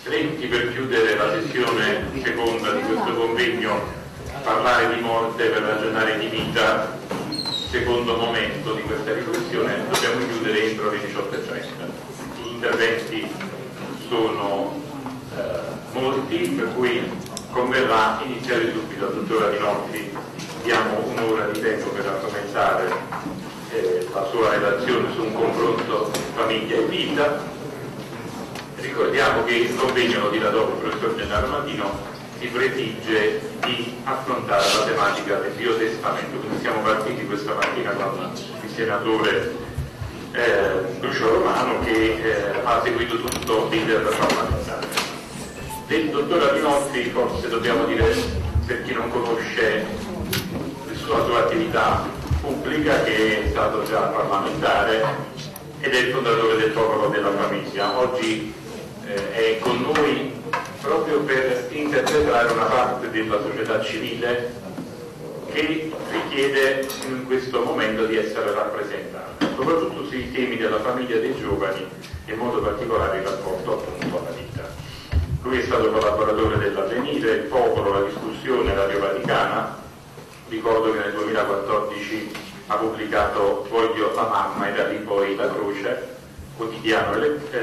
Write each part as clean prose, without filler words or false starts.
lenti per chiudere la sessione seconda di questo convegno, parlare di morte per ragionare di vita, secondo momento di questa riflessione. Dobbiamo chiudere entro le 18:30. Gli interventi sono molti, per cui converrà iniziare subito. Al dottor Adinolfi diamo un'ora di tempo per argomentare la sua relazione su un confronto famiglia e vita. Ricordiamo che il convegno, lo dirà dopo il professor Gennaro Martino, si prefigge di affrontare la tematica del biotestamento. Quindi siamo partiti questa mattina con il senatore Lucio Romano, che ha seguito tutto l'iter parlamentare. Del dottor Adinolfi forse dobbiamo dire, per chi non conosce la sua attività pubblica, che è stato già parlamentare ed è il fondatore del Popolo della Famiglia. Oggi è con noi proprio per interpretare una parte della società civile che richiede in questo momento di essere rappresentata, soprattutto sui temi della famiglia e dei giovani, e in modo particolare il rapporto appunto alla vita. Lui è stato collaboratore dell'Avvenire, il Popolo, la Discussione, Radio Vaticana. Ricordo che nel 2014 ha pubblicato Voglio la mamma, e da lì poi La Croce, quotidiano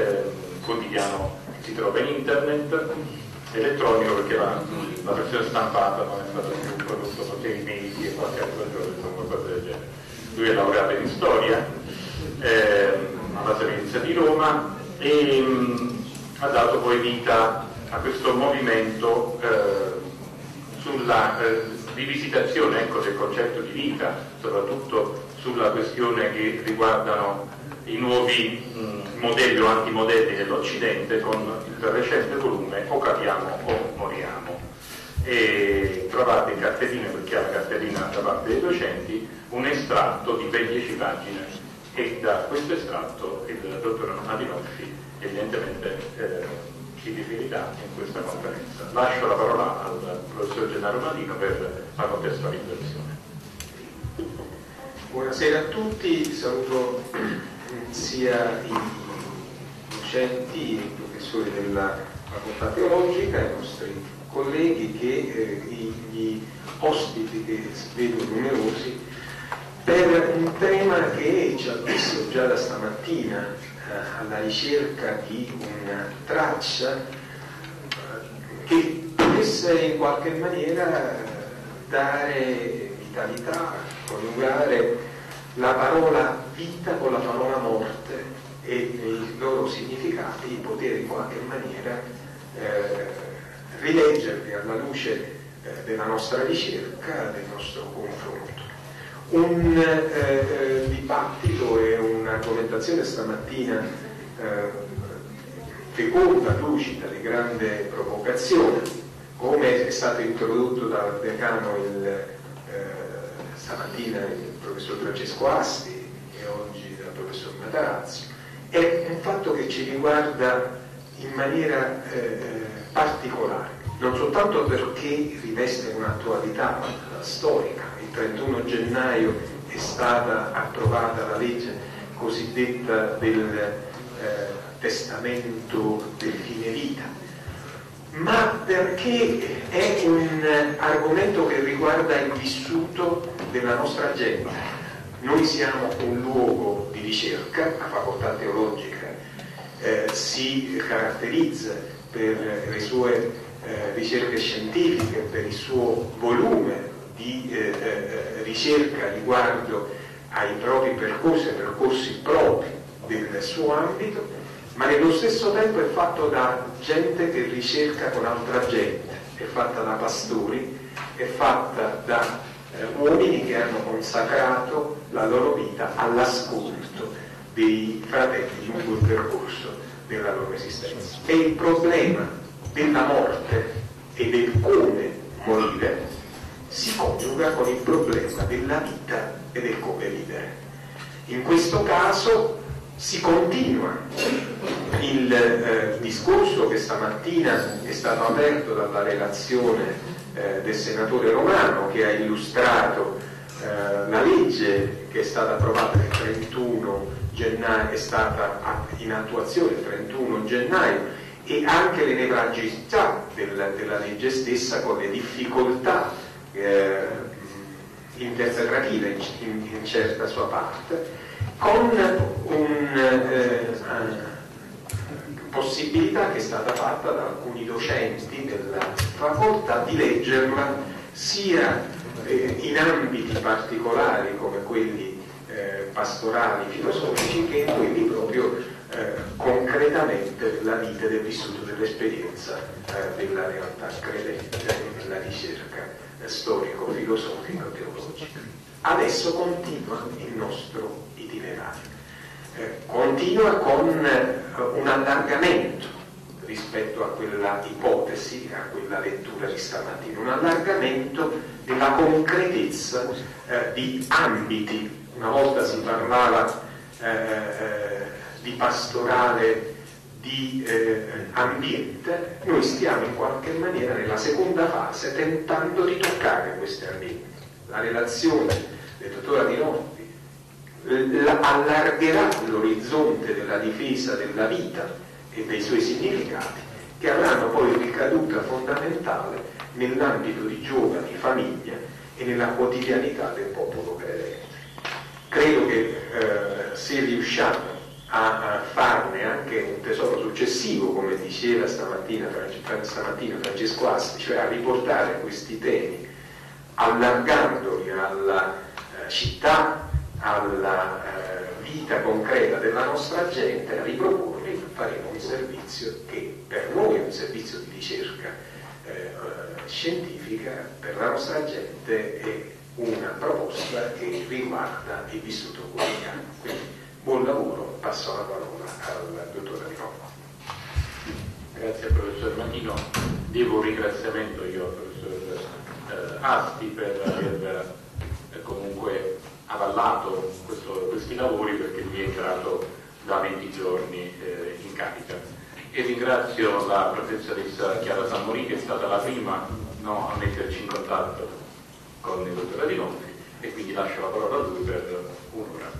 che si trova in internet, elettronico, perché la versione stampata non è stata più prodotta con dei mesi e qualche altro giorno, insomma, cose del genere. Lui è laureato in storia alla Sapienza di Roma e ha dato poi vita a questo movimento sulla rivisitazione, ecco, del concetto di vita, soprattutto sulla questione che riguardano i nuovi modelli o antimodelli dell'Occidente, con il recente volume O capiamo o moriamo. E trovate in cartellina, perché ha la cartellina da parte dei docenti, un estratto di ben 10 pagine, e da questo estratto il dottor Adinolfi evidentemente si riferirà in questa conferenza. Lascio la parola al professor Gennaro Martino per la contestualizzazione. Buonasera a tutti, saluto sia i docenti, i professori della facoltà teologica, i nostri colleghi, che gli ospiti, che vedo numerosi, per un tema che ci ha visto già da stamattina alla ricerca di una traccia che potesse in qualche maniera dare vitalità, coniugare la parola vita con la parola morte e i loro significati, poter in qualche maniera rileggerli alla luce della nostra ricerca, del nostro confronto. Un dibattito e un'argomentazione stamattina feconda, lucida, di grande provocazione, come è stato introdotto dal decano stamattina il professor Francesco Asti e oggi dal professor Matarazzo. È un fatto che ci riguarda in maniera particolare, non soltanto perché riveste un'attualità storica. Il 31 gennaio è stata approvata la legge cosiddetta del testamento del fine vita, ma perché è un argomento che riguarda il vissuto della nostra gente. Noi siamo un luogo di ricerca, la facoltà teologica si caratterizza per le sue ricerche scientifiche, per il suo volume di ricerca riguardo ai propri percorsi, ai percorsi propri del suo ambito, ma nello stesso tempo è fatto da gente che ricerca con altra gente, è fatta da pastori, è fatta da uomini che hanno consacrato la loro vita all'ascolto dei fratelli lungo il percorso della loro esistenza. E il problema della morte e del come morire si coniuga con il problema della vita e del come vivere. In questo caso si continua il discorso che stamattina è stato aperto dalla relazione del senatore Romano, che ha illustrato la legge che è stata approvata il 31 gennaio, è stata in attuazione il 31 gennaio, e anche le nevralgicità della legge stessa, con le difficoltà interpretative in certa sua parte, con una possibilità che è stata fatta da alcuni docenti della facoltà di leggerla sia in ambiti particolari come quelli pastorali, filosofici, che in quelli proprio concretamente della vita e del vissuto dell'esperienza della realtà credente nella ricerca storico-filosofico-teologica. Adesso continua il nostro itinerario, continua con un allargamento rispetto a quella ipotesi, a quella lettura di stamattina, un allargamento della concretezza di ambiti. Una volta si parlava di pastorale, di ambiente, noi stiamo in qualche maniera nella seconda fase tentando di toccare questi ambienti. La relazione del dottor Adinolfi allargherà l'orizzonte della difesa della vita e dei suoi significati, che avranno poi ricaduta fondamentale nell'ambito di giovani, famiglia e nella quotidianità del popolo credente. Credo che se riusciamo a farne anche un tesoro successivo, come diceva stamattina Francesco Asti, cioè a riportare questi temi allargandoli alla città, alla vita concreta della nostra gente, a riproporli, faremo un servizio che per noi è un servizio di ricerca scientifica, per la nostra gente è una proposta che riguarda il vissuto quotidiano. Quindi buon lavoro, passo la parola al dottor Adinolfi. Grazie al professor Mannino, devo un ringraziamento io al professor Asti per aver comunque avallato questi lavori, perché lui è entrato da 20 giorni in carica, e ringrazio la professoressa Chiara Sammorini, che è stata la prima a metterci in contatto con il dottor Adinolfi, e quindi lascio la parola a lui per un'ora.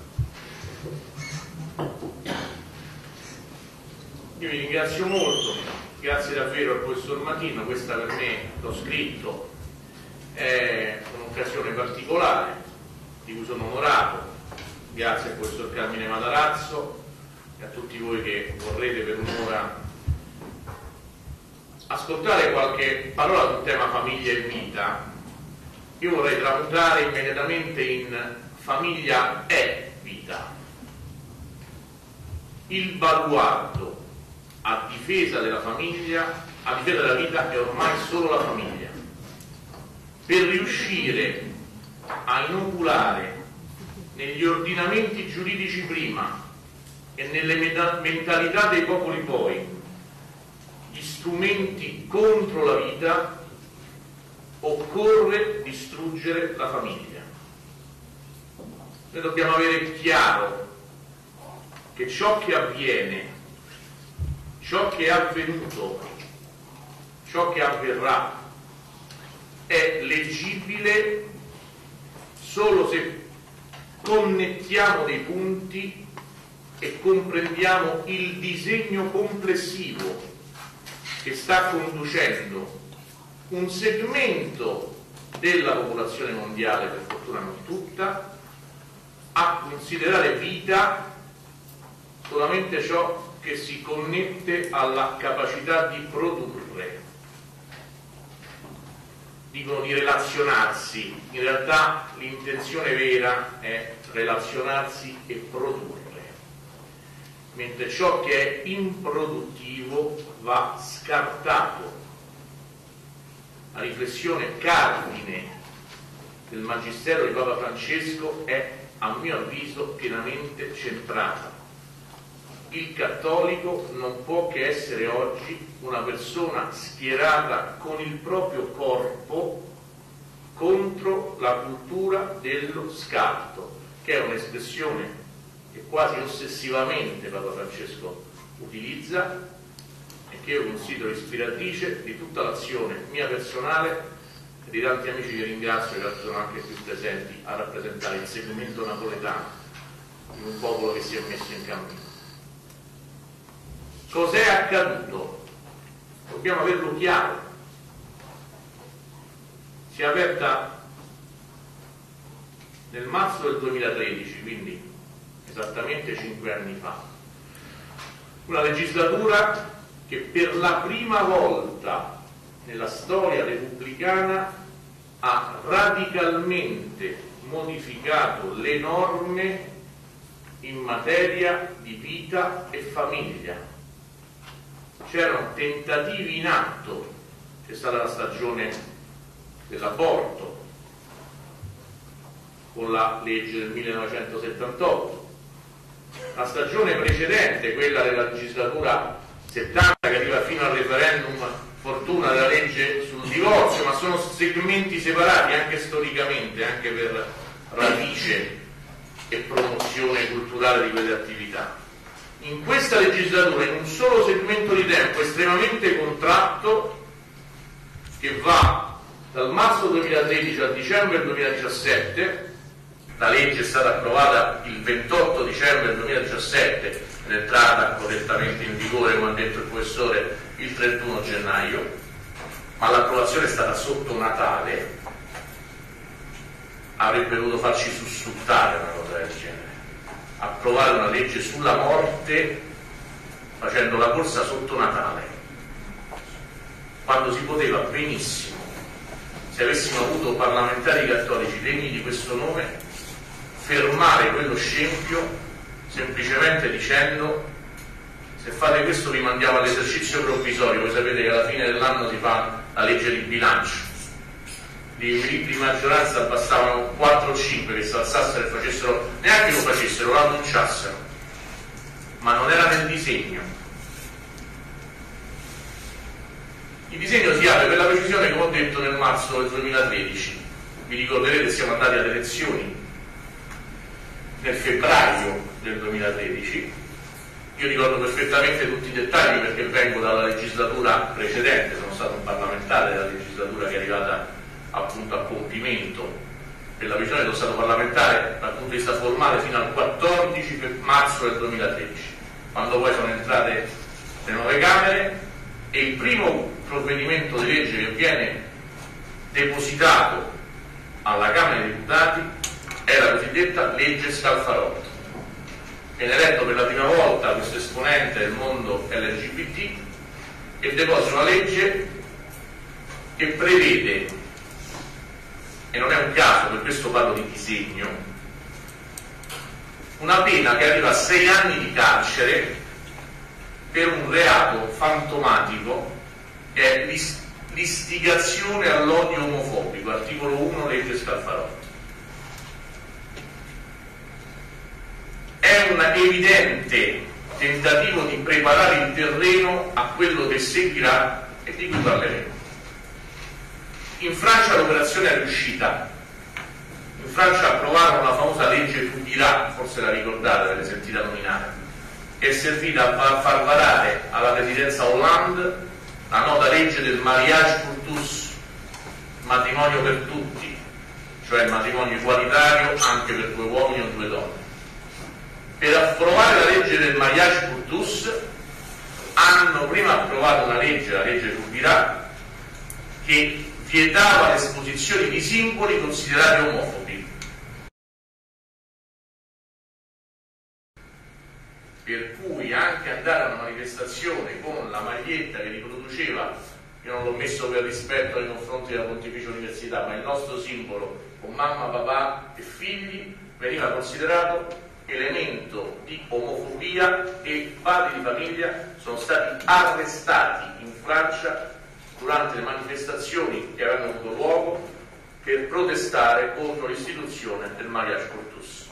Io vi ringrazio molto, grazie davvero al professor Matino. Questa per me, l'ho scritto, è un'occasione particolare di cui sono onorato. Grazie al professor Carmine Matarazzo e a tutti voi che vorrete per un'ora ascoltare qualche parola sul tema famiglia e vita. Io vorrei tramutare immediatamente in famiglia è vita. Il baluardo a difesa della famiglia, a difesa della vita, è ormai solo la famiglia. Per riuscire a inoculare negli ordinamenti giuridici prima e nelle mentalità dei popoli poi gli strumenti contro la vita, occorre distruggere la famiglia. Noi dobbiamo avere chiaro che ciò che avviene, ciò che è avvenuto, ciò che avverrà è leggibile solo se connettiamo dei punti e comprendiamo il disegno complessivo che sta conducendo un segmento della popolazione mondiale, per fortuna non tutta, a considerare vita solamente ciò che si connette alla capacità di produrre. Dicono di relazionarsi, in realtà l'intenzione vera è relazionarsi e produrre, mentre ciò che è improduttivo va scartato. La riflessione cardine del Magistero di Papa Francesco è, a mio avviso, pienamente centrata. Il cattolico non può che essere oggi una persona schierata con il proprio corpo contro la cultura dello scarto, che è un'espressione che quasi ossessivamente Papa Francesco utilizza e che io considero ispiratrice di tutta l'azione mia personale e di tanti amici che ringrazio, che sono anche qui presenti a rappresentare il segmento napoletano di un popolo che si è messo in cammino. Cos'è accaduto dobbiamo averlo chiaro. Si è aperta nel marzo del 2013, quindi esattamente 5 anni fa, una legislatura che per la prima volta nella storia repubblicana ha radicalmente modificato le norme in materia di vita e famiglia. C'erano tentativi in atto, c'è stata la stagione dell'aborto con la legge del 1978, la stagione precedente, quella della legislatura 70, che arriva fino al referendum fortuna della legge sul divorzio, ma sono segmenti separati anche storicamente, anche per radice e promozione culturale di quelle attività. In questa legislatura, in un solo segmento di tempo estremamente contratto, che va dal marzo 2013 al dicembre 2017, la legge è stata approvata il 28 dicembre 2017 ed è entrata correttamente in vigore, come ha detto il professore, il 31 gennaio, ma l'approvazione è stata sotto Natale. Avrebbe dovuto farci sussultare una cosa del genere, approvare una legge sulla morte facendo la corsa sotto Natale, quando si poteva benissimo, se avessimo avuto parlamentari cattolici degni di questo nome, fermare quello scempio semplicemente dicendo: se fate questo vi mandiamo all'esercizio provvisorio. Voi sapete che alla fine dell'anno si fa la legge di bilancio, di maggioranza bastavano 4 o 5 che si alzassero e facessero, neanche lo facessero, lo annunciassero, ma non era nel disegno. Il disegno si apre per la precisione, come ho detto, nel marzo del 2013. Vi ricorderete, siamo andati alle elezioni nel febbraio del 2013. Io ricordo perfettamente tutti i dettagli perché vengo dalla legislatura precedente, sono stato un parlamentare della legislatura che è arrivata appunto a compimento per la visione, sono stato parlamentare dal punto di vista formale fino al 14 marzo del 2013, quando poi sono entrate le nuove Camere e il primo provvedimento di legge che viene depositato alla Camera dei Deputati è la cosiddetta legge Scalfarotto. Viene eletto per la prima volta questo esponente del mondo LGBT e deposita una legge che prevede, e non è un caso, per questo parlo di disegno, una pena che arriva a 6 anni di carcere per un reato fantomatico che è l'istigazione all'odio omofobico, articolo 1 legge Scalfarotto. È un evidente tentativo di preparare il terreno a quello che seguirà e di cui parleremo. In Francia l'operazione è riuscita. In Francia approvarono la famosa legge Taubira, forse la ricordate, l'avete sentita nominare, che è servita a far varare alla presidenza Hollande la nota legge del mariage pour tous, matrimonio per tutti, cioè il matrimonio egualitario anche per 2 uomini o 2 donne. Per approvare la legge del mariage pour tous hanno prima approvato una legge, la legge Taubira, che vietava l'esposizione di simboli considerati omofobi, per cui anche andare a una manifestazione con la maglietta che riproduceva, io non l'ho messo per rispetto nei confronti della Pontificia Università, ma il nostro simbolo con mamma, papà e figli, veniva considerato elemento di omofobia e padri di famiglia sono stati arrestati in Francia durante le manifestazioni che avevano avuto luogo per protestare contro l'istituzione del mariage pour tous.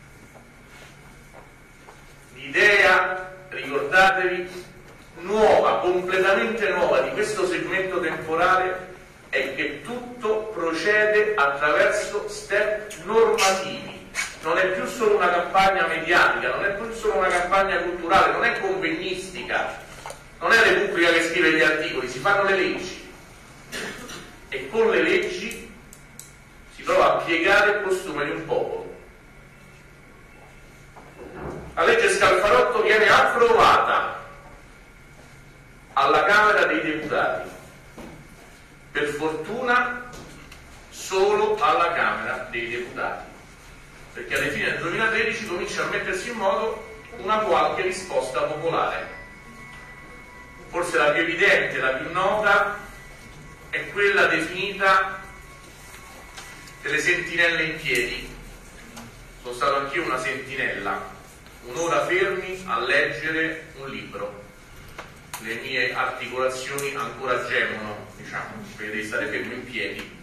L'idea, ricordatevi, nuova, completamente nuova di questo segmento temporale è che tutto procede attraverso step normativi. Non è più solo una campagna mediatica, non è più solo una campagna culturale, non è convegnistica, non è Repubblica che scrive gli articoli, si fanno le leggi e con le leggi si prova a piegare il costume di un popolo. La legge Scalfarotto viene approvata alla Camera dei Deputati. Per fortuna solo alla Camera dei Deputati, perché alla fine del 2013 comincia a mettersi in moto una qualche risposta popolare. Forse la più evidente, la più nota, è quella definita delle sentinelle in piedi. Sono stato anch'io una sentinella, un'ora fermi a leggere un libro. Le mie articolazioni ancora gemono, diciamo, perché devi stare fermo in piedi.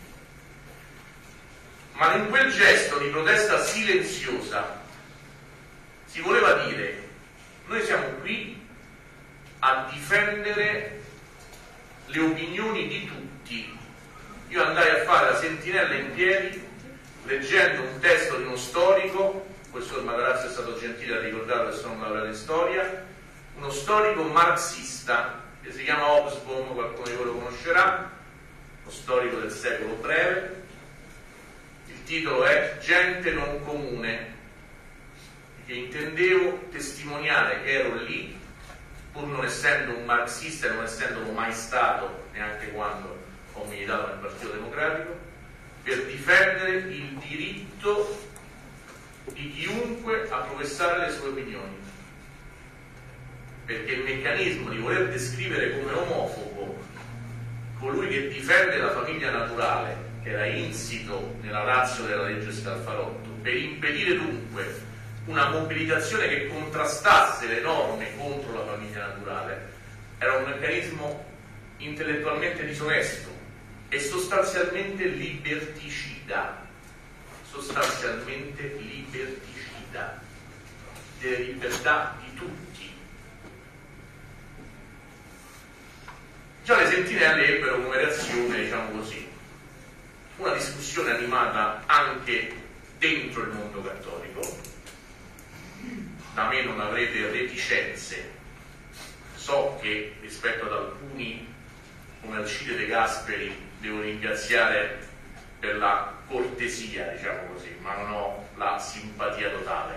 Ma in quel gesto di protesta silenziosa si voleva dire: noi siamo qui a difendere le opinioni di tutti. Io andai a fare la sentinella in piedi leggendo un testo di uno storico, il professor Matarazzo è stato gentile a ricordarlo che sono laureato in storia, uno storico marxista che si chiama Hobsbawm, qualcuno di voi lo conoscerà, uno storico del secolo breve. Il titolo è Gente non comune, che intendevo testimoniare che ero lì, pur non essendo un marxista e non essendolo mai stato neanche quando ho militato nel Partito Democratico, per difendere il diritto di chiunque a professare le sue opinioni. Perché il meccanismo di voler descrivere come omofobo colui che difende la famiglia naturale, che era insito nella ratio della legge Scalfarotto, per impedire dunque una mobilitazione che contrastasse le norme contro la famiglia naturale, era un meccanismo intellettualmente disonesto e sostanzialmente liberticida, delle libertà di tutti. Già le sentinelle ebbero come reazione, diciamo così, una discussione animata anche dentro il mondo cattolico. Da me non avrete reticenze, so che rispetto ad alcuni come Alcide De Gasperi devo ringraziare per la cortesia, diciamo così, ma non ho la simpatia totale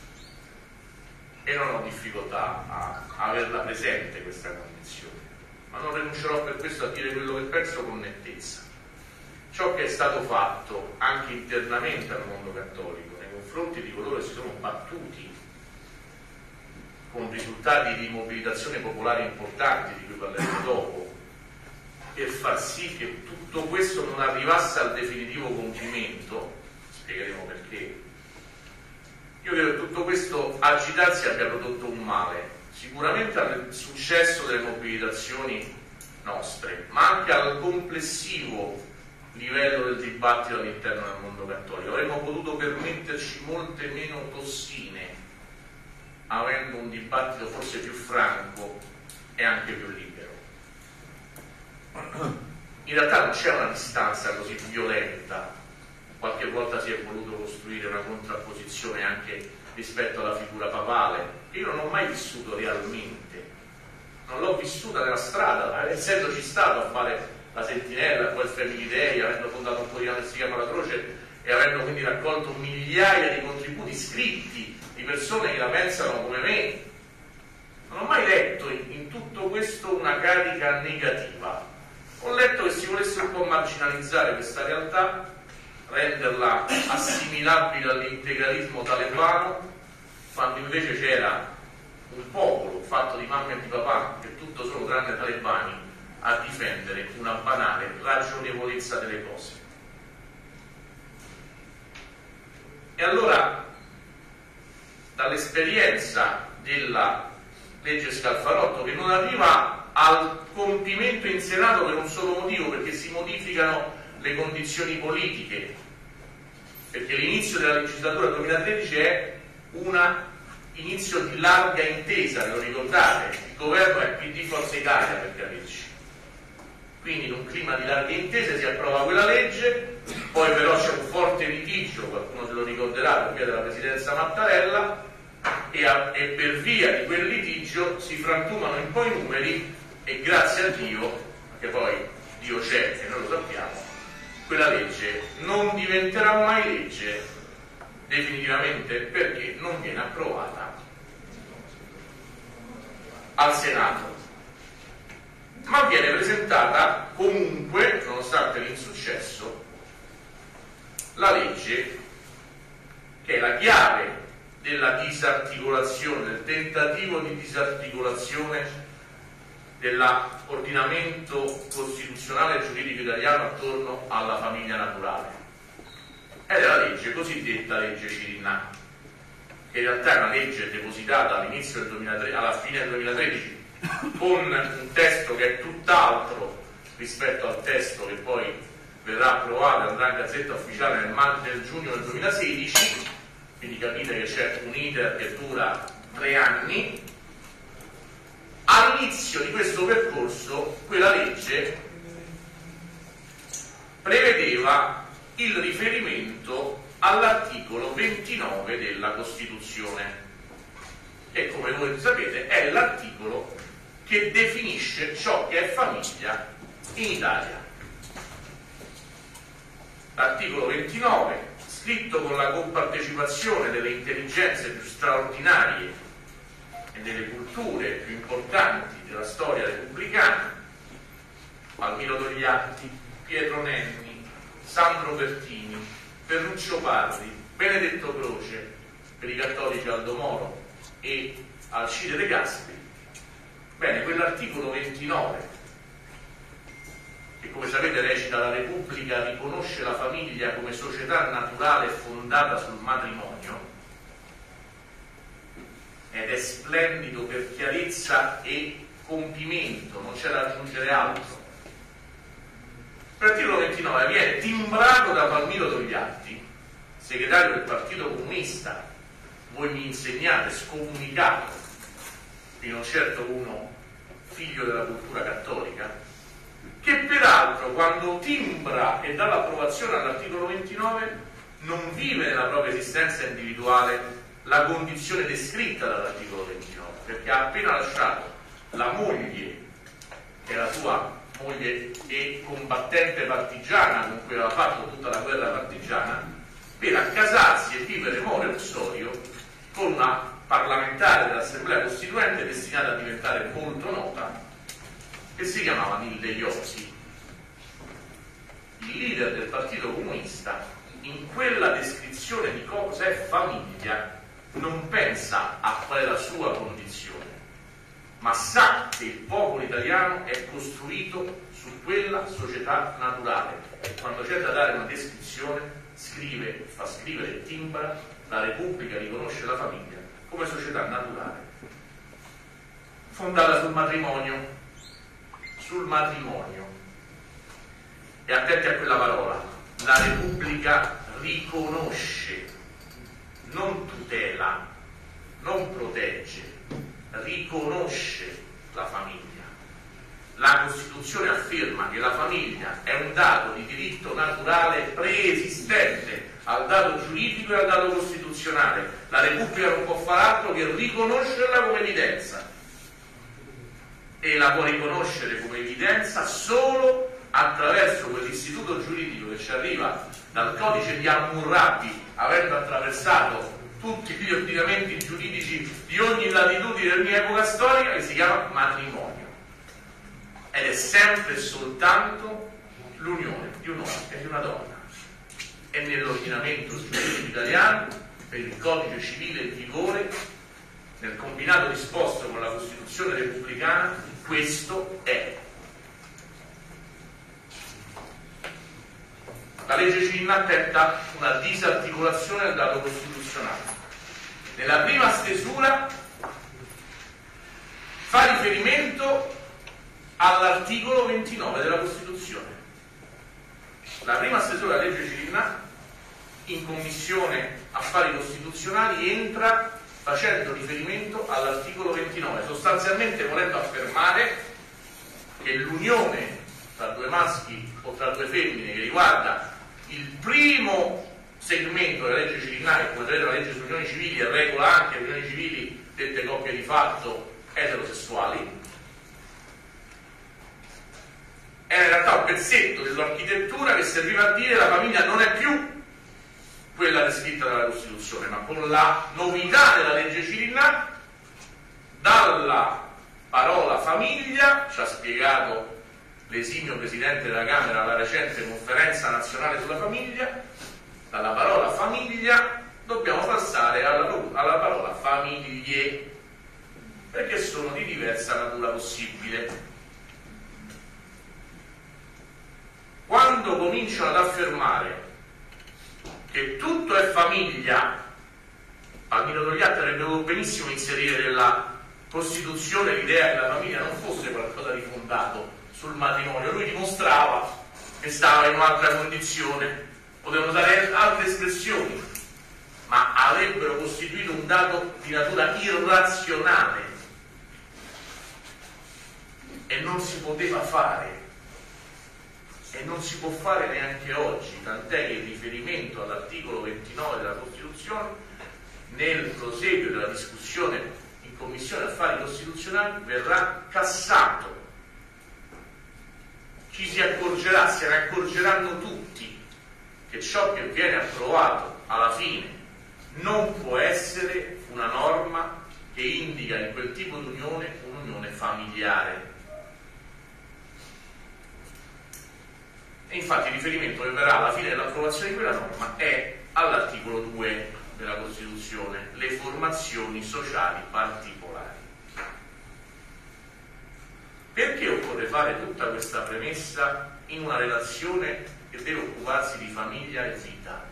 e non ho difficoltà a averla presente questa condizione, ma non rinuncerò per questo a dire quello che penso con nettezza. Ciò che è stato fatto anche internamente al mondo cattolico nei confronti di coloro che si sono battuti con risultati di mobilitazione popolare importanti, di cui parleremo dopo, per far sì che tutto questo non arrivasse al definitivo compimento, spiegheremo perché. Io credo che tutto questo agitarsi abbia prodotto un male, sicuramente al successo delle mobilitazioni nostre, ma anche al complessivo livello del dibattito all'interno del mondo cattolico. Avremmo potuto permetterci molte meno tossine, avendo un dibattito forse più franco e anche più libero. In realtà non c'è una distanza così violenta, qualche volta si è voluto costruire una contrapposizione anche rispetto alla figura papale, che io non ho mai vissuto realmente, non l'ho vissuta nella strada, essendoci stato a fare la sentinella, poi il Family Day, avendo fondato un quotidiano che si chiama La Croce e avendo quindi raccolto migliaia di contributi scritti di persone che la pensano come me. Non ho mai letto in tutto questo una carica negativa. Ho letto che si volesse un po' marginalizzare questa realtà, renderla assimilabile all'integralismo talebano, quando invece c'era un popolo fatto di mamma e di papà, che tutto sono tranne talebani, a difendere una banale ragionevolezza delle cose. E allora, dall'esperienza della legge Scalfarotto, che non arriva al compimento in Senato per un solo motivo, perché si modificano le condizioni politiche, perché l'inizio della legislatura 2013 è un inizio di larga intesa, ve lo ricordate? Il governo è PD Forza Italia, per capirci. Quindi in un clima di larghe intese si approva quella legge, poi però c'è un forte litigio, qualcuno se lo ricorderà, per via della presidenza Mattarella, e per via di quel litigio si frantumano un po' i numeri e grazie a Dio, perché poi Dio c'è e noi lo sappiamo, quella legge non diventerà mai legge definitivamente, perché non viene approvata al Senato. ma viene presentata comunque, nonostante l'insuccesso, la legge che è la chiave della disarticolazione, del tentativo di disarticolazione dell'ordinamento costituzionale e giuridico italiano attorno alla famiglia naturale. Ed è la legge cosiddetta legge Cirinnà, che in realtà è una legge depositata all'inizio del 2013, alla fine del 2013, con un testo che è tutt'altro rispetto al testo che poi verrà approvato e andrà in Gazzetta Ufficiale nel giugno del 2016, quindi capite che c'è un iter che dura 3 anni. All'inizio di questo percorso quella legge prevedeva il riferimento all'articolo 29 della Costituzione, che come voi sapete è l'articolo che definisce ciò che è famiglia in Italia. L'articolo 29, scritto con la compartecipazione delle intelligenze più straordinarie e delle culture più importanti della storia repubblicana, Palmiro Togliatti, Pietro Nenni, Sandro Pertini, Ferruccio Parri, Benedetto Croce, per i cattolici Aldo Moro e Alcide De Gasperi. Bene, quell'articolo 29, che come sapete recita: la Repubblica riconosce la famiglia come società naturale fondata sul matrimonio, ed è splendido per chiarezza e compimento, non c'è da aggiungere altro. L'articolo 29 viene timbrato da Palmiro Togliatti, segretario del Partito Comunista, voi mi insegnate, scomunicato, e non certo uno figlio della cultura cattolica, che peraltro quando timbra e dà l'approvazione all'articolo 29 non vive nella propria esistenza individuale la condizione descritta dall'articolo 29, perché ha appena lasciato la moglie, che è la sua moglie e combattente partigiana con cui aveva fatto tutta la guerra partigiana, per accasarsi e vivere more uxorio con una parlamentare dell'Assemblea Costituente destinata a diventare molto nota, che si chiamava Nilde Iotti. Il leader del Partito Comunista, in quella descrizione di cosa è famiglia, non pensa a qual è la sua condizione, ma sa che il popolo italiano è costruito su quella società naturale. E quando c'è da dare una descrizione, scrive, fa scrivere e timbra: la Repubblica riconosce la famiglia come società naturale fondata sul matrimonio. Sul matrimonio. E attenti a quella parola: la Repubblica riconosce, non tutela, non protegge, riconosce la famiglia. La Costituzione afferma che la famiglia è un dato di diritto naturale preesistente al dato giuridico e al dato costituzionale. La Repubblica non può fare altro che riconoscerla come evidenza, e la può riconoscere come evidenza solo attraverso quell'istituto giuridico che ci arriva dal codice di Hammurabi, avendo attraversato tutti gli ordinamenti giuridici di ogni latitudine e ogni epoca storica, che si chiama matrimonio. Ed è sempre e soltanto l'unione di un uomo e di una donna. E nell'ordinamento giuridico italiano, per il codice civile in vigore, nel combinato disposto con la Costituzione repubblicana, questo è. La legge Cirinnà tenta una disarticolazione del dato costituzionale. Nella prima stesura fa riferimento all'articolo 29 della Costituzione. La prima stesura della legge Cirinnà in Commissione Affari Costituzionali entra facendo riferimento all'articolo 29, sostanzialmente volendo affermare che l'unione tra due maschi o tra due femmine, che riguarda il primo segmento della legge Cirinnà, che come vedete la legge sulle unioni civili e regola anche le unioni civili dette coppie di fatto eterosessuali, era in realtà un pezzetto dell'architettura che serviva a dire: la famiglia non è più quella descritta dalla Costituzione, ma con la novità della legge Cirinnà, dalla parola famiglia, ci ha spiegato l'esimio Presidente della Camera alla recente conferenza nazionale sulla famiglia, dalla parola famiglia dobbiamo passare alla parola famiglie, perché sono di diversa natura possibile. Quando cominciano ad affermare che tutto è famiglia, Palmiro Togliatti avrebbe dovuto benissimo inserire nella Costituzione l'idea che la famiglia non fosse qualcosa di fondato sul matrimonio. Lui dimostrava che stava in un'altra condizione, potevano usare altre espressioni, ma avrebbero costituito un dato di natura irrazionale e non si poteva fare. E non si può fare neanche oggi, tant'è che il riferimento all'articolo 29 della Costituzione nel proseguio della discussione in Commissione Affari Costituzionali verrà cassato. Ci si accorgerà, se ne accorgeranno tutti, che ciò che viene approvato alla fine non può essere una norma che indica in quel tipo di unione un'unione familiare. E infatti il riferimento che verrà alla fine dell'approvazione di quella norma è all'articolo 2 della Costituzione, le formazioni sociali particolari. Perché occorre fare tutta questa premessa in una relazione che deve occuparsi di famiglia e vita?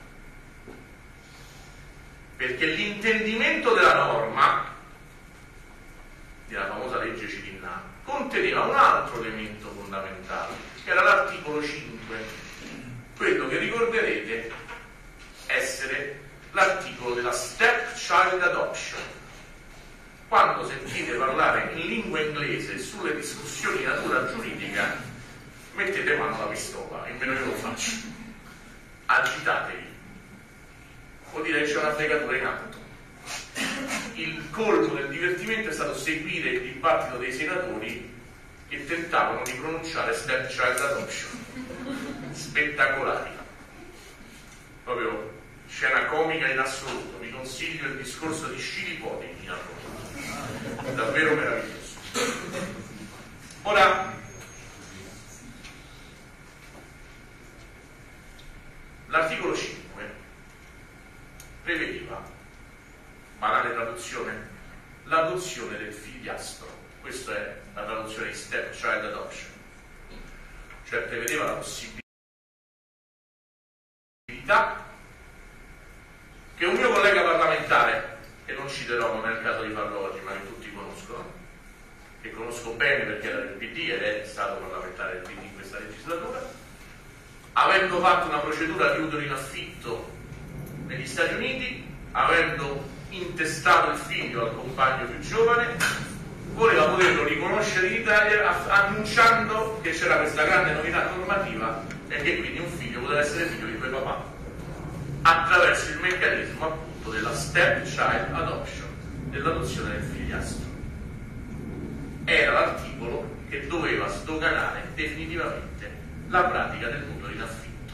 Perché l'intendimento della norma, della famosa legge Cirinnà, conteneva un altro elemento fondamentale, che era l'articolo 5, quello che ricorderete essere l'articolo della step child adoption. Quando sentite parlare in lingua inglese sulle discussioni di natura giuridica, mettete mano alla pistola, nemmeno io lo faccio, agitatevi, vuol dire che c'è una fregatura in atto. Il colmo del divertimento è stato seguire il dibattito dei senatori che tentavano di pronunciare step child adoption. Spettacolari, proprio scena comica in assoluto. Vi consiglio il discorso di Scilipoti in Roma, davvero meraviglioso. Ora, l'articolo 5 prevedeva, banale traduzione, l'adozione del figliastro. Questa è la traduzione di step child adoption, cioè prevedeva la possibilità che un mio collega parlamentare, che non citerò, non è il caso di farlo oggi, ma che tutti conoscono, che conosco bene perché era del PD ed è stato parlamentare del PD in questa legislatura, avendo fatto una procedura di utero in affitto negli Stati Uniti, avendo intestato il figlio al compagno più giovane, voleva poterlo riconoscere in Italia annunciando che c'era questa grande novità normativa e che quindi un figlio poteva essere figlio di due papà attraverso il meccanismo appunto della step child adoption, dell'adozione del figliastro. Era l'articolo che doveva sdoganare definitivamente la pratica del utero in affitto.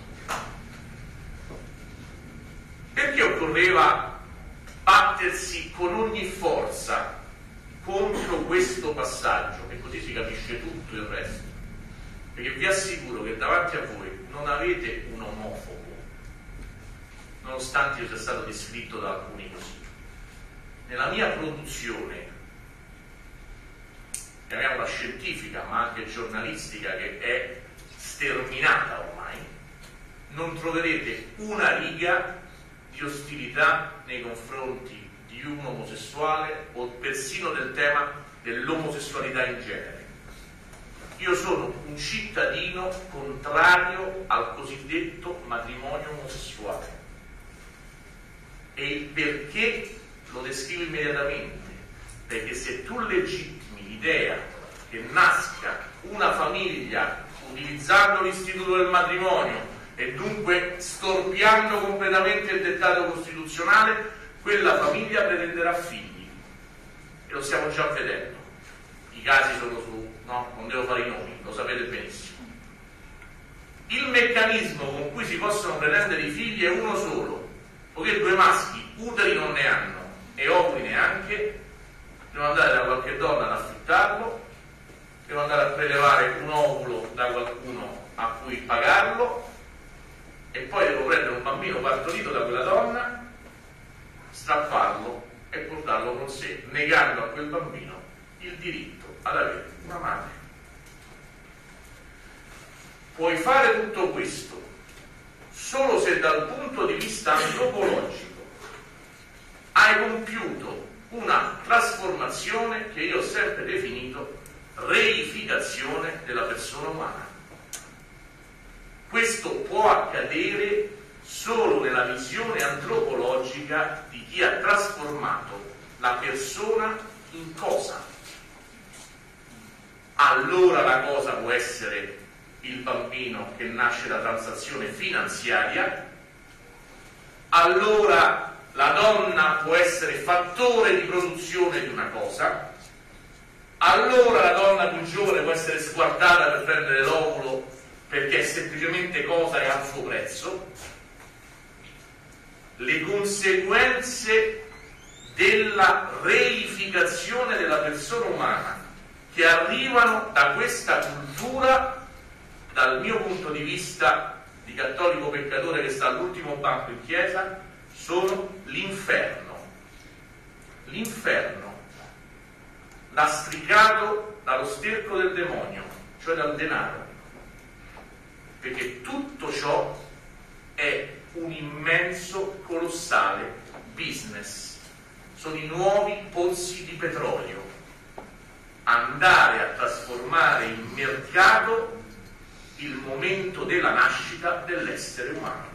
Perché occorreva battersi con ogni forza contro questo passaggio, e così si capisce tutto il resto? Perché vi assicuro che davanti a voi non avete un omofobo, nonostante io sia stato descritto da alcuni così. Nella mia produzione, chiamiamola scientifica ma anche giornalistica, che è sterminata ormai, non troverete una riga di ostilità nei confronti di un omosessuale o persino del tema dell'omosessualità in genere. Io sono un cittadino contrario al cosiddetto matrimonio omosessuale e il perché lo descrivo immediatamente, perché se tu legittimi l'idea che nasca una famiglia utilizzando l'istituto del matrimonio e dunque storpiando completamente il dettato costituzionale, quella famiglia pretenderà figli, e lo stiamo già vedendo. I casi sono su, no, non devo fare i nomi, lo sapete benissimo. Il meccanismo con cui si possono pretendere i figli è uno solo, poiché due maschi uteri non ne hanno e ovuli neanche, devono andare da qualche donna ad affittare buttarlo, devo andare a prelevare un ovulo da qualcuno a cui pagarlo e poi devo prendere un bambino partorito da quella donna, strapparlo e portarlo con sé, negando a quel bambino il diritto ad avere una madre. Puoi fare tutto questo solo se dal punto di vista antropologico hai compiuto una trasformazione che io ho sempre definito reificazione della persona umana. Questo può accadere solo nella visione antropologica di chi ha trasformato la persona in cosa. Allora la cosa può essere il bambino che nasce da transazione finanziaria, allora la donna può essere fattore di produzione di una cosa, allora la donna più giovane può essere sguardata per prendere l'ovulo perché è semplicemente cosa e ha un suo prezzo. Le conseguenze della reificazione della persona umana che arrivano da questa cultura, dal mio punto di vista di cattolico peccatore che sta all'ultimo banco in chiesa, sono l'inferno. L'inferno lastricato dallo sterco del demonio, cioè dal denaro, perché tutto ciò è un immenso, colossale business. Sono i nuovi pozzi di petrolio. Andare a trasformare in mercato il momento della nascita dell'essere umano.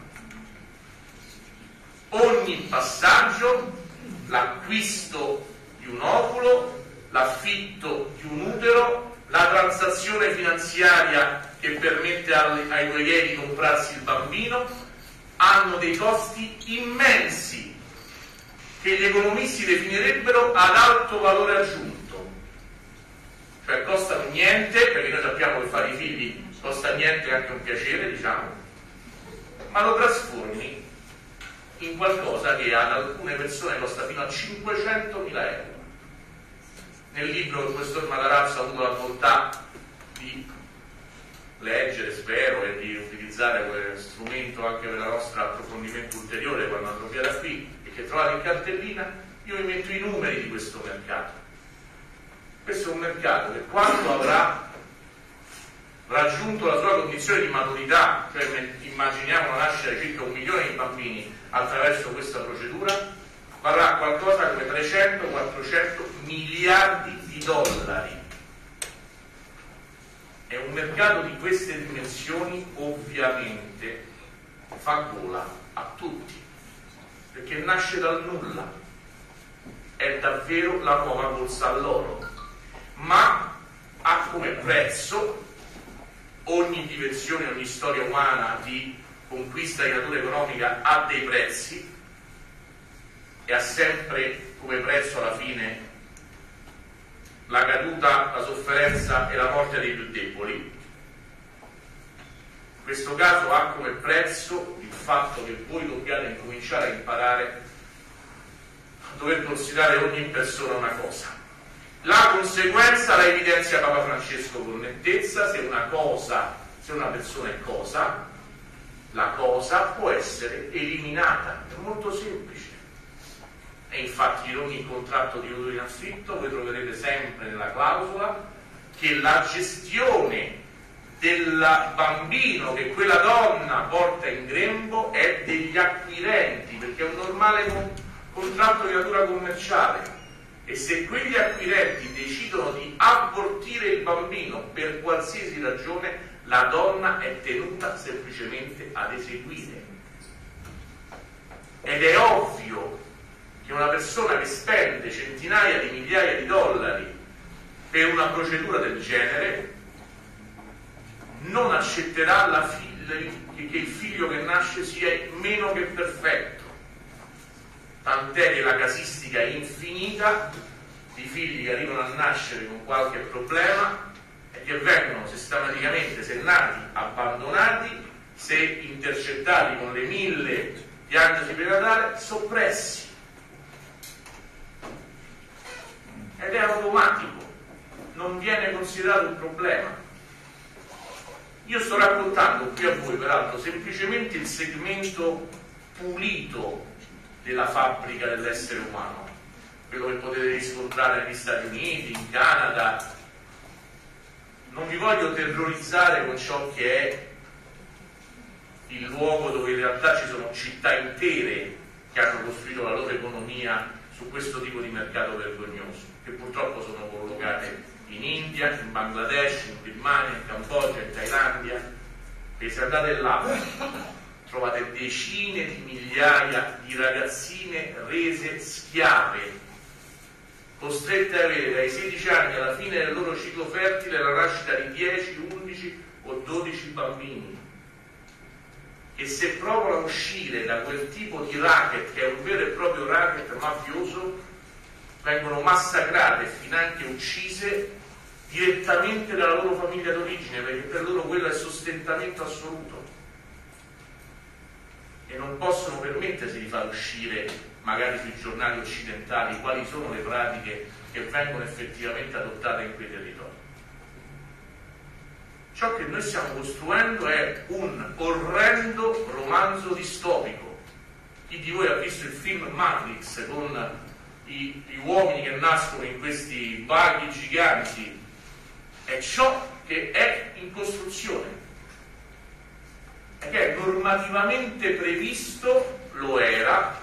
Ogni passaggio, l'acquisto di un ovulo, l'affitto di un utero, la transazione finanziaria che permette ai due gay di comprarsi il bambino, hanno dei costi immensi che gli economisti definirebbero ad alto valore aggiunto. Cioè costano niente, perché noi sappiamo che fare i figli costa niente, è anche un piacere, diciamo, ma lo trasformi in qualcosa che ad alcune persone costa fino a 500.000 euro. Nel libro che il professor Matarazzo ha avuto la bontà di leggere, spero, e di utilizzare quel strumento anche per il nostro approfondimento ulteriore quando andrò via da qui, e che trovate in cartellina, io vi metto i numeri di questo mercato. Questo è un mercato che quando avrà raggiunto la sua condizione di maturità, cioè immaginiamo nascere circa 1 milione di bambini attraverso questa procedura, varrà qualcosa come 300-400 miliardi di dollari. È un mercato di queste dimensioni, ovviamente fa gola a tutti, perché nasce dal nulla, è davvero la nuova corsa all'oro, ma ha come prezzo, ogni dimensione, ogni storia umana di conquista di natura economica ha dei prezzi e ha sempre come prezzo alla fine la caduta, la sofferenza e la morte dei più deboli. In questo caso ha come prezzo il fatto che voi dobbiate incominciare a imparare a dover considerare ogni persona una cosa. La conseguenza la evidenzia Papa Francesco con nettezza: se una cosa, se una persona è cosa, la cosa può essere eliminata. È molto semplice. E infatti in ogni contratto di utero in affitto voi troverete sempre nella clausola che la gestione del bambino che quella donna porta in grembo è degli acquirenti, perché è un normale contratto di natura commerciale. E se quegli acquirenti decidono di abortire il bambino per qualsiasi ragione, la donna è tenuta semplicemente ad eseguire. Ed è ovvio che una persona che spende centinaia di migliaia di dollari per una procedura del genere non accetterà che il figlio che nasce sia meno che perfetto. Tant'è che la casistica è infinita di figli che arrivano a nascere con qualche problema e che vengono sistematicamente, se nati, abbandonati, se intercettati con le 1000 diagnosi prenatali, soppressi. Ed è automatico. non viene considerato un problema. Io sto raccontando qui a voi, peraltro, semplicemente il segmento pulito della fabbrica dell'essere umano, quello che potete riscontrare negli Stati Uniti, in Canada. Non vi voglio terrorizzare con ciò che è il luogo dove in realtà ci sono città intere che hanno costruito la loro economia su questo tipo di mercato vergognoso, che purtroppo sono collocate in India, in Bangladesh, in Birmania, in Cambogia, in Thailandia. E se andate là trovate decine di migliaia di ragazzine rese schiave, costrette ad avere dai 16 anni alla fine del loro ciclo fertile la nascita di 10, 11 o 12 bambini, che se provano a uscire da quel tipo di racket, che è un vero e proprio racket mafioso, vengono massacrate e finanche uccise direttamente dalla loro famiglia d'origine, perché per loro quello è sostentamento assoluto, e non possono permettersi di far uscire magari sui giornali occidentali quali sono le pratiche che vengono effettivamente adottate in quei territori. Ciò che noi stiamo costruendo è un orrendo romanzo distopico. Chi di voi ha visto il film Matrix con gli uomini che nascono in questi baghi giganti è ciò che è in costruzione, e che è normativamente previsto, lo era,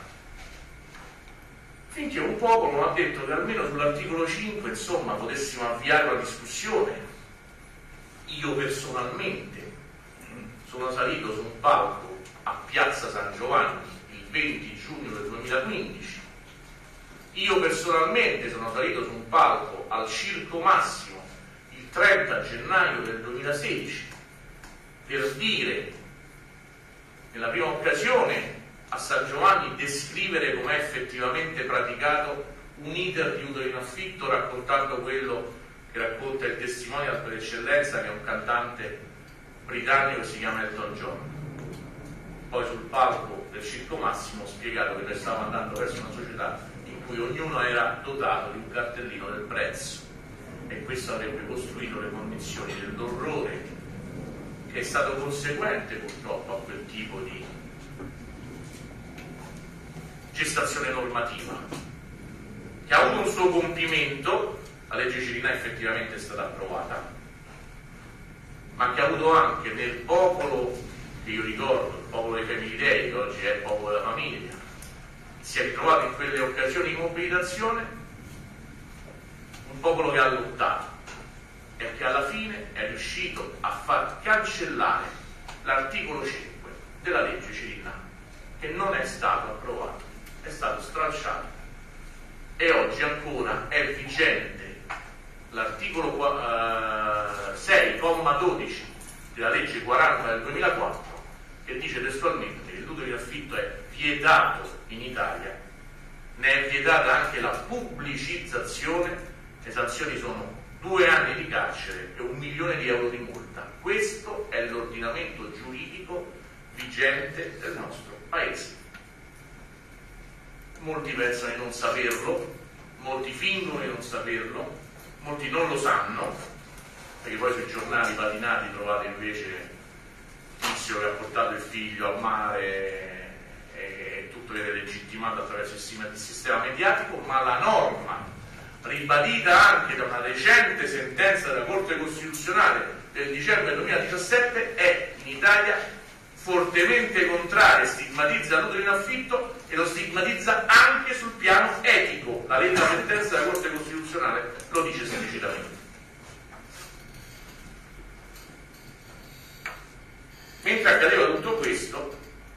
finché un popolo ha detto che almeno sull'articolo 5 insomma potessimo avviare una discussione. Io personalmente sono salito su un palco a Piazza San Giovanni il 20 giugno del 2015, io personalmente sono salito su un palco al Circo Massimo il 30 gennaio del 2016 per dire, nella prima occasione a San Giovanni, descrivere come è effettivamente praticato un iter di utero in affitto, raccontando quello che racconta il testimonial per eccellenza, che è un cantante britannico che si chiama Elton John. Poi sul palco del Circo Massimo ho spiegato che noi stavamo andando verso una società in cui ognuno era dotato di un cartellino del prezzo, e questo avrebbe costruito le condizioni dell'orrore che è stato conseguente purtroppo a quel tipo di gestazione normativa, che ha avuto un suo compimento. La legge Cirinnà effettivamente è stata approvata, ma che ha avuto anche nel popolo che io ricordo, il popolo dei Family Day, che oggi è il popolo della famiglia, si è ritrovato in quelle occasioni di mobilitazione un popolo che ha lottato e che alla fine è riuscito a far cancellare l'articolo 5 della legge Cirinnà, che non è stato approvato, è stato stralciato, e oggi ancora è vigente l'articolo 6,12 della legge 40 del 2004, che dice testualmente che l'utero in affitto è vietato in Italia, ne è vietata anche la pubblicizzazione, le sanzioni sono 2 anni di carcere e 1 milione di euro di multa. Questo è l'ordinamento giuridico vigente del nostro paese. Molti pensano di non saperlo, molti fingono di non saperlo, molti non lo sanno, perché poi sui giornali patinati trovate invece il tizio che ha portato il figlio al mare e tutto viene legittimato attraverso il sistema mediatico, ma la norma, ribadita anche da una recente sentenza della Corte Costituzionale del dicembre 2017, è in Italia fortemente contraria, stigmatizza l'utero in affitto e lo stigmatizza anche sul piano etico. La lettera sentenza della Corte Costituzionale lo dice esplicitamente. Mentre accadeva tutto questo,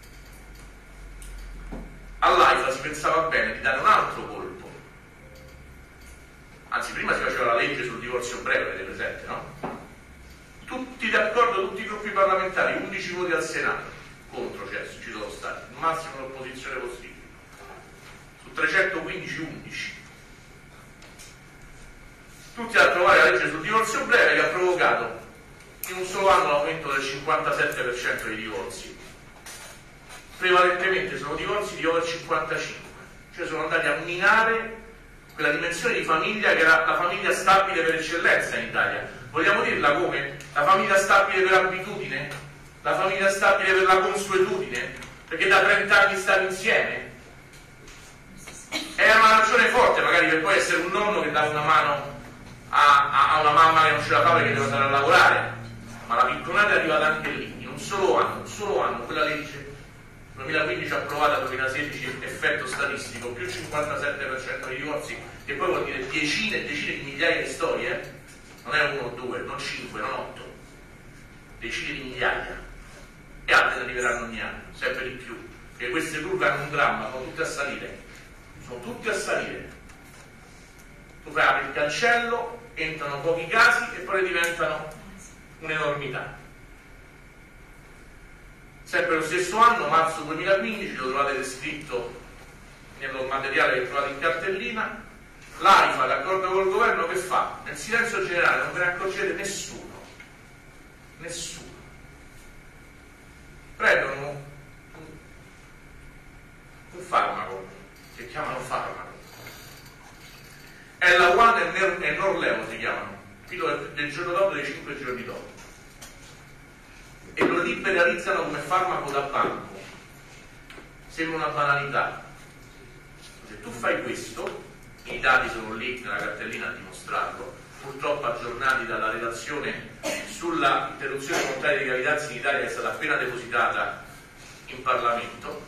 all'AIFA si pensava bene di dare un altro colpo. Anzi, prima si faceva la legge sul divorzio breve, avete presente, no? Tutti d'accordo, tutti i gruppi parlamentari, 11 voti al Senato, contro ci sono stati, il massimo l'opposizione possibile, su 315, 11. Tutti ad approvare la legge sul divorzio breve, che ha provocato in un solo anno l'aumento del 57% dei divorzi. Prevalentemente sono divorzi di over 55, cioè sono andati a minare quella dimensione di famiglia che era la famiglia stabile per eccellenza in Italia. Vogliamo dirla come? La famiglia stabile per abitudine? La famiglia stabile per la consuetudine? Perché da 30 anni stare insieme? Era una ragione forte magari per poi essere un nonno che dava una mano a una mamma che non ce la fa perché deve andare a lavorare, ma la picconata è arrivata anche lì, in un solo anno, quella legge 2015 approvata, 2016 effetto statistico, più 57% dei divorzi, che poi vuol dire decine e decine di migliaia di storie, non è 1 o 2, non 5, non 8, decine di migliaia, e altre ne arriveranno ogni anno, sempre di più, perché queste curve hanno un dramma, sono tutte a salire. Tu apri il cancello, entrano pochi casi e poi diventano un'enormità. Sempre lo stesso anno, marzo 2015, lo trovate descritto nel materiale che trovate in cartellina, l'AIFA, d'accordo col governo, che fa? Nel silenzio generale non ve ne accorgete nessuno. Prendono un farmaco, che chiamano farmaco, L1 e Norleo si chiamano, del giorno dopo, dei 5 giorni dopo, e lo liberalizzano come farmaco da banco. Sembra una banalità. Se tu fai questo, i dati sono lì nella cartellina a dimostrarlo, purtroppo aggiornati dalla relazione sulla interruzione volontaria di gravidanza in Italia, che è stata appena depositata in Parlamento.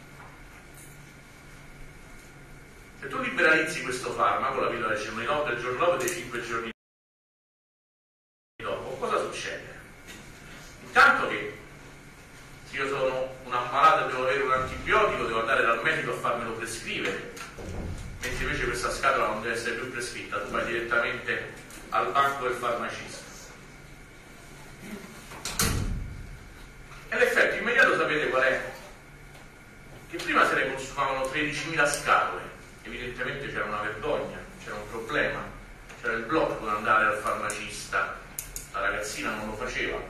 Se tu liberalizzi questo farmaco, la pillola del giorno dopo e dei 5 giorni dopo, cosa succede? Intanto che se io sono un ammalato e devo avere un antibiotico, devo andare dal medico a farmelo prescrivere, mentre invece questa scatola non deve essere più prescritta, tu vai direttamente al banco del farmacista. E l'effetto immediato sapete qual è? Che prima se ne consumavano 13.000 scatole, evidentemente c'era una vergogna, c'era un problema, c'era il blocco per andare al farmacista, la ragazzina non lo faceva.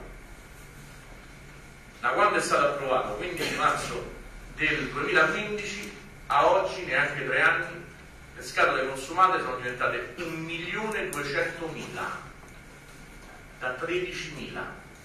Da quando è stato approvato, 15 marzo del 2015 a oggi, neanche 3 anni, le scatole consumate sono diventate 1.200.000, da 13.000,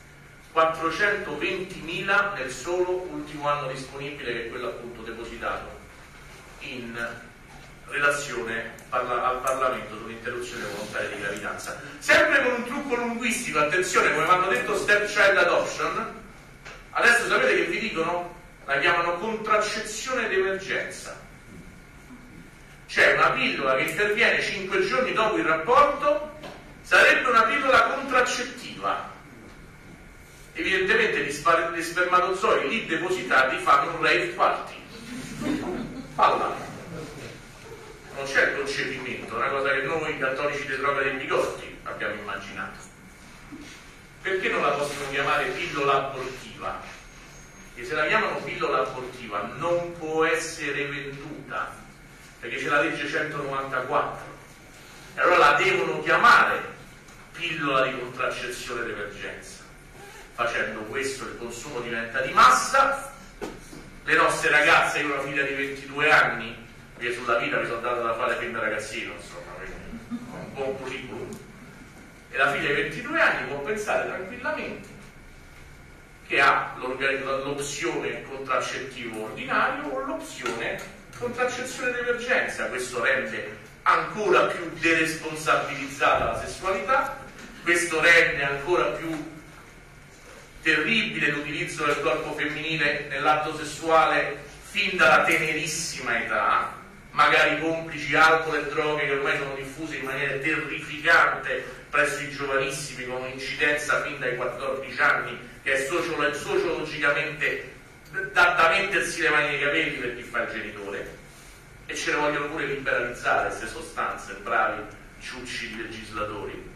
420.000 nel solo ultimo anno disponibile, che è quello appunto depositato in relazione al Parlamento sull'interruzione volontaria di gravidanza. Sempre con un trucco linguistico, attenzione, come mi hanno detto step child adoption, adesso sapete che vi dicono? La chiamano contraccezione d'emergenza. C'è una pillola che interviene 5 giorni dopo il rapporto, sarebbe una pillola contraccettiva. Evidentemente gli spermatozoi lì depositati fanno un rave party. Palla. Non c'è il concepimento, una cosa che noi cattolici di droga dei bigotti abbiamo immaginato. Perché non la possono chiamare pillola abortiva? Perché se la chiamano pillola abortiva non può essere venduta, perché c'è la legge 194, e allora la devono chiamare pillola di contraccezione d'emergenza. Facendo questo il consumo diventa di massa, le nostre ragazze, io ho una figlia di 22 anni, perché sulla vita mi sono dato da fare fin da ragazzino, insomma, quindi ho un buon curriculum, e la figlia di 22 anni può pensare tranquillamente che ha l'opzione contraccettivo ordinario o l'opzione contraccezione d'emergenza. Questo rende ancora più deresponsabilizzata la sessualità, questo rende ancora più terribile l'utilizzo del corpo femminile nell'atto sessuale fin dalla tenerissima età, magari complici alcol e droghe che ormai sono diffuse in maniera terrificante presso i giovanissimi, con un'incidenza fin dai 14 anni che è sociologicamente da mettersi le mani nei capelli per chi fa il genitore. E ce ne vogliono pure liberalizzare queste sostanze, bravi ciucci di legislatori.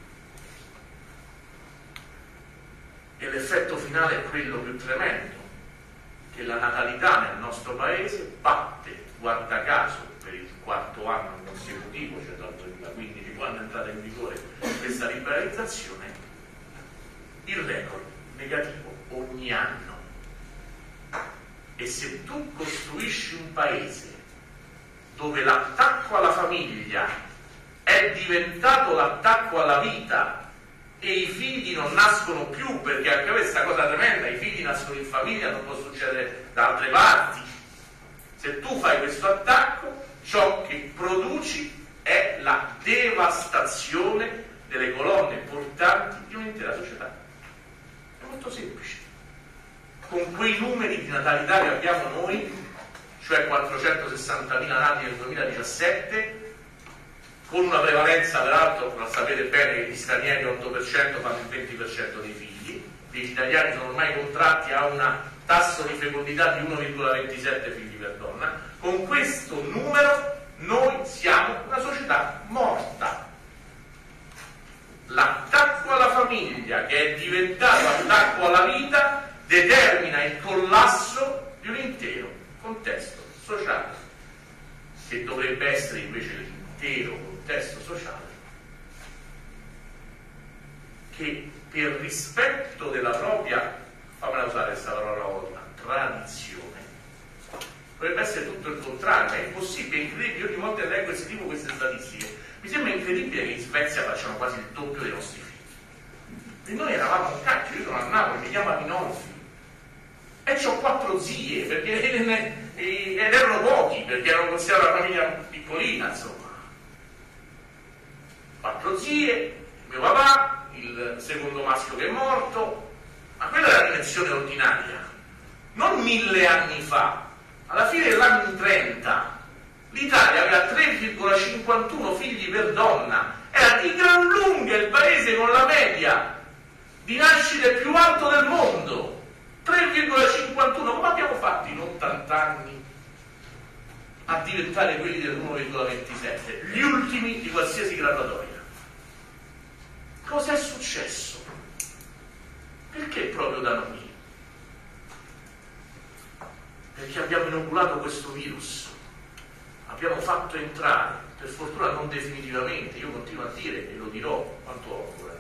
E l'effetto finale è quello più tremendo, che la natalità nel nostro paese batte, guarda caso, per il 4º anno consecutivo, cioè dal 2015, quando è entrata in vigore questa liberalizzazione, il record negativo ogni anno. E se tu costruisci un paese dove l'attacco alla famiglia è diventato l'attacco alla vita e i figli non nascono più, perché anche questa cosa tremenda, i figli nascono in famiglia, non può succedere da altre parti. Se tu fai questo attacco, ciò che produci è la devastazione delle colonne portanti di un'intera società. È molto semplice. Con quei numeri di natalità che abbiamo noi, cioè 460.000 nati nel 2017, con una prevalenza, peraltro, lo sapete bene che gli stranieri 8% fanno il 20% dei figli, gli italiani sono ormai contratti a un tasso di fecondità di 1,27 figli per donna. Con questo numero noi siamo una società morta. L'attacco alla famiglia, che è diventato attacco alla vita, determina il collasso di un intero contesto sociale, che dovrebbe essere invece l'intero contesto sociale che, per rispetto della propria, fammela usare questa parola una volta, tradizione, dovrebbe essere tutto il contrario. È impossibile, è incredibile. Io ogni volta leggo e sentivo queste statistiche, mi sembra incredibile che in Svezia facciano quasi il doppio dei nostri figli. E noi eravamo un cacchio, io sono a Napoli, mi chiamo Aminolfi e ho 4 zie, ed erano pochi, perché erano considerati una famiglia piccolina, insomma. 4 zie, mio papà, il secondo maschio che è morto, ma quella è la dimensione ordinaria. Non 1000 anni fa, alla fine degli anni 30, l'Italia aveva 3,51 figli per donna, era di gran lunga il paese con la media di nascite più alto del mondo. 3,51, come abbiamo fatto in 80 anni a diventare quelli del 1,27, gli ultimi di qualsiasi graduatoria? Cosa è successo? Perché proprio da noi? Perché abbiamo inoculato questo virus, abbiamo fatto entrare, per fortuna non definitivamente, io continuo a dire e lo dirò quanto ho ancora.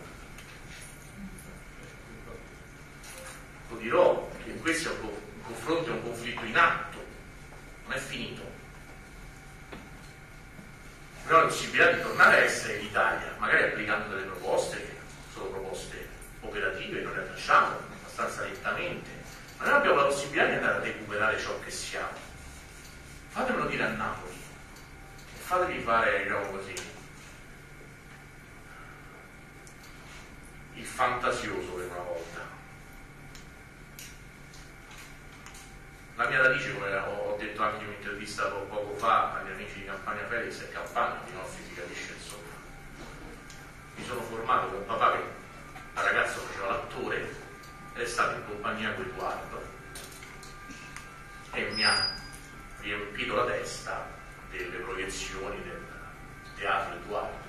Lo dirò che questo è un confronto, è un conflitto in atto, non è finito. Però la possibilità di tornare a essere l'Italia, magari applicando delle proposte che sono proposte operative, noi le facciamo abbastanza lentamente, ma noi abbiamo la possibilità di andare a recuperare ciò che siamo. Fatemelo dire a Napoli e fatevi fare, diciamo così, il fantasioso per una volta. La mia radice, come ho detto anche in un'intervista poco fa agli amici di Campania Felix, è Campania, di Noffi si capisce, insomma. Mi sono formato con papà che da ragazzo faceva l'attore ed è stato in compagnia con Edoardo e mi ha riempito la testa delle proiezioni del teatro Edoardo.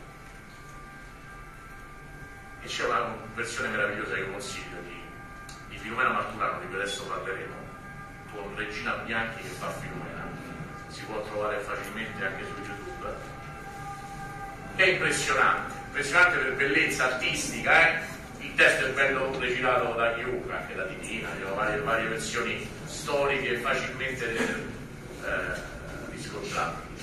E c'è una versione meravigliosa che consiglio di Filomena Marturano, di cui adesso parleremo, con Regina Bianchi che fa Filomena, si può trovare facilmente anche su YouTube. È impressionante per bellezza artistica, il testo è bello recitato da chiunque, anche da Titina, varie versioni storiche facilmente riscontrabili.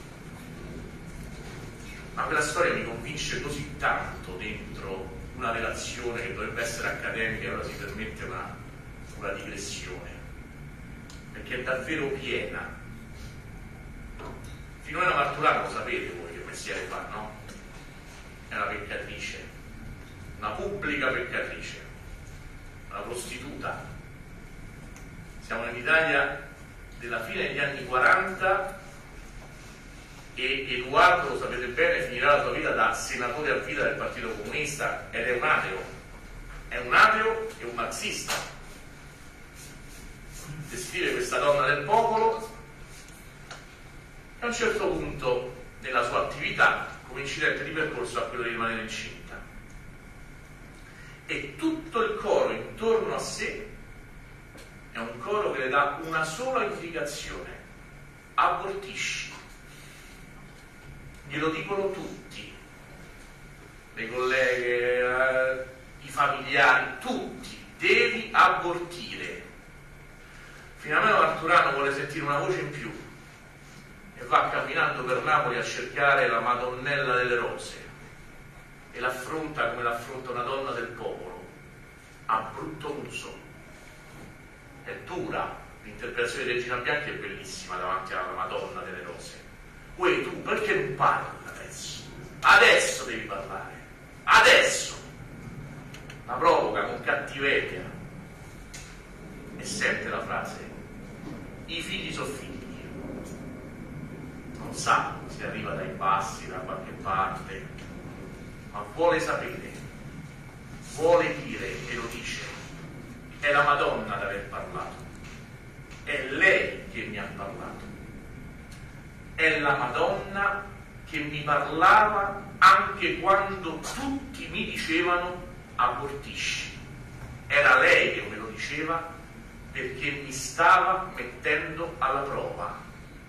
Ma quella storia mi convince così tanto dentro una relazione che dovrebbe essere accademica, e ora si permette una digressione, perché è davvero piena. Filomena Marturano, lo sapete voi che mestiere fa, no? È una peccatrice, una pubblica peccatrice, una prostituta. Siamo nell'Italia della fine degli anni 40 e Edoardo, lo sapete bene, finirà la sua vita da senatore a vita del Partito Comunista ed è un ateo e un marxista. Descrive questa donna del popolo e a un certo punto nella sua attività, come incidente di percorso, a quello di rimanere incinta, e tutto il coro intorno a sé è un coro che le dà una sola indicazione: abortisci. Glielo dicono tutti, le colleghe, i familiari, tutti: devi abortire. Filomena Marturano vuole sentire una voce in più e va camminando per Napoli a cercare la Madonnella delle Rose e l'affronta come l'affronta una donna del popolo, a brutto muso. È dura, l'interpretazione di Regina Bianchi è bellissima davanti alla Madonna delle Rose. Uè, tu perché non parli adesso? Adesso devi parlare, adesso! La provoca con cattiveria e sente la frase: i figli sono figli. Non sa se arriva dai bassi, da qualche parte, ma vuole sapere, vuole dire, e lo dice. È la Madonna ad aver parlato, è lei che mi ha parlato, è la Madonna che mi parlava anche quando tutti mi dicevano abortisci. Era lei che me lo diceva perché mi stava mettendo alla prova.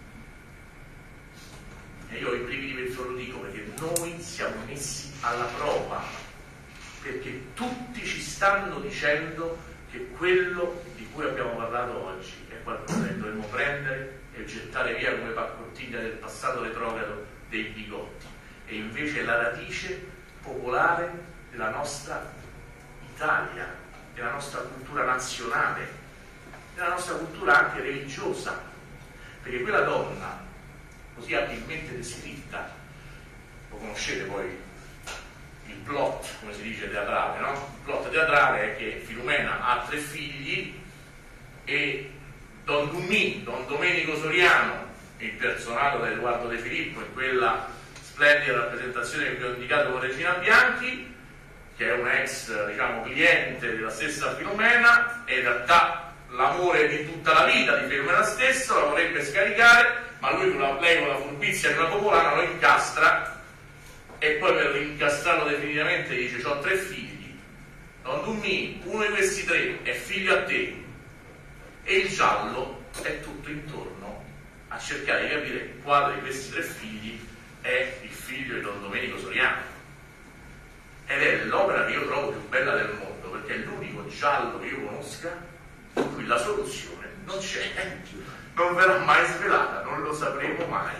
E io ho i brividi mentre lo dico, perché noi siamo messi alla prova, perché tutti ci stanno dicendo che quello di cui abbiamo parlato oggi è qualcosa che dovremmo prendere e gettare via come paccottiglia del passato retrogrado dei bigotti, e invece è la radice popolare della nostra Italia, della nostra cultura nazionale, della nostra cultura anche religiosa, perché quella donna così abilmente descritta, lo conoscete poi il plot, come si dice, teatrale, no? Il plot teatrale è che Filumena ha 3 figli e Don Dummi, Don Domenico Soriano, impersonato da Edoardo De Filippo in quella splendida rappresentazione che vi ho indicato con Regina Bianchi, che è un ex, diciamo, cliente della stessa Filumena, e in realtà l'amore di tutta la vita di Filumena stesso, la vorrebbe scaricare, ma lei con la furbizia di una popolana lo incastra, e poi per incastrarlo definitivamente dice: c'ho 3 figli, Don Dummi, uno di questi 3 è figlio a te, e il giallo è tutto intorno a cercare di capire quale di questi 3 figli è il figlio di Don Domenico Soriano. Ed è l'opera che io trovo più bella del mondo, perché è l'unico giallo che io conosca in cui la soluzione non c'è, non verrà mai svelata, non lo sapremo mai.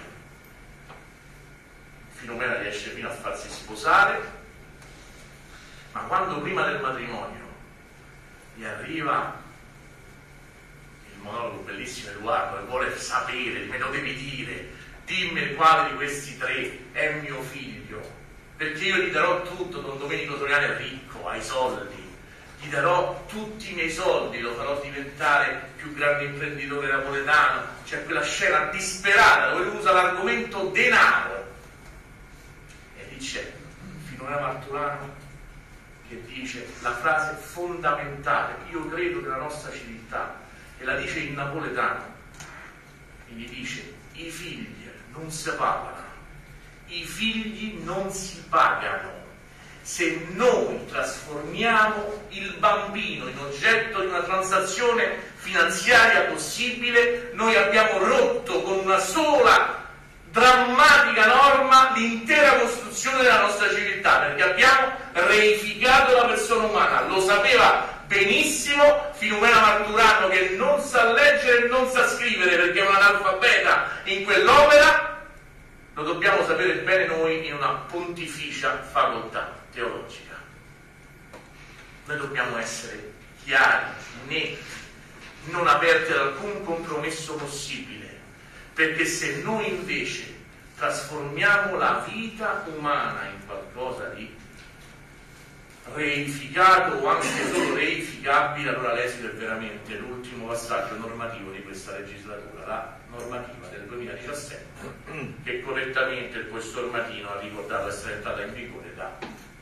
Filumena riesce fino a farsi sposare, ma quando prima del matrimonio gli arriva il monologo bellissimo Edoardo e vuole sapere, me lo devi dire, dimmi quale di questi 3 è mio figlio, perché io gli darò tutto. Don Domenico Soriano è ricco, ha i soldi, gli darò tutti i miei soldi, lo farò diventare più grande imprenditore napoletano. C'è quella scena disperata dove lui usa l'argomento denaro, e lì c'è Filumena Marturano che dice la frase fondamentale, io credo, della nostra civiltà, e la dice in napoletano, e gli dice: i figli non si pagano, i figli non si pagano. Se noi trasformiamo il bambino in oggetto di una transazione finanziaria possibile, noi abbiamo rotto con una sola drammatica norma l'intera costruzione della nostra civiltà, perché abbiamo reificato la persona umana. Lo sapeva benissimo Filumena Marturano, che non sa leggere e non sa scrivere perché è un analfabeta in quell'opera. Lo dobbiamo sapere bene noi in una pontificia facoltà teologica. Noi dobbiamo essere chiari, netti, non aperti ad alcun compromesso possibile, perché se noi invece trasformiamo la vita umana in qualcosa di reificato o anche solo reificabile, allora l'esito è veramente l'ultimo passaggio normativo di questa legislatura, la normativa del 2017, che correttamente il Questore Matino ha ricordato essere entrata in vigore da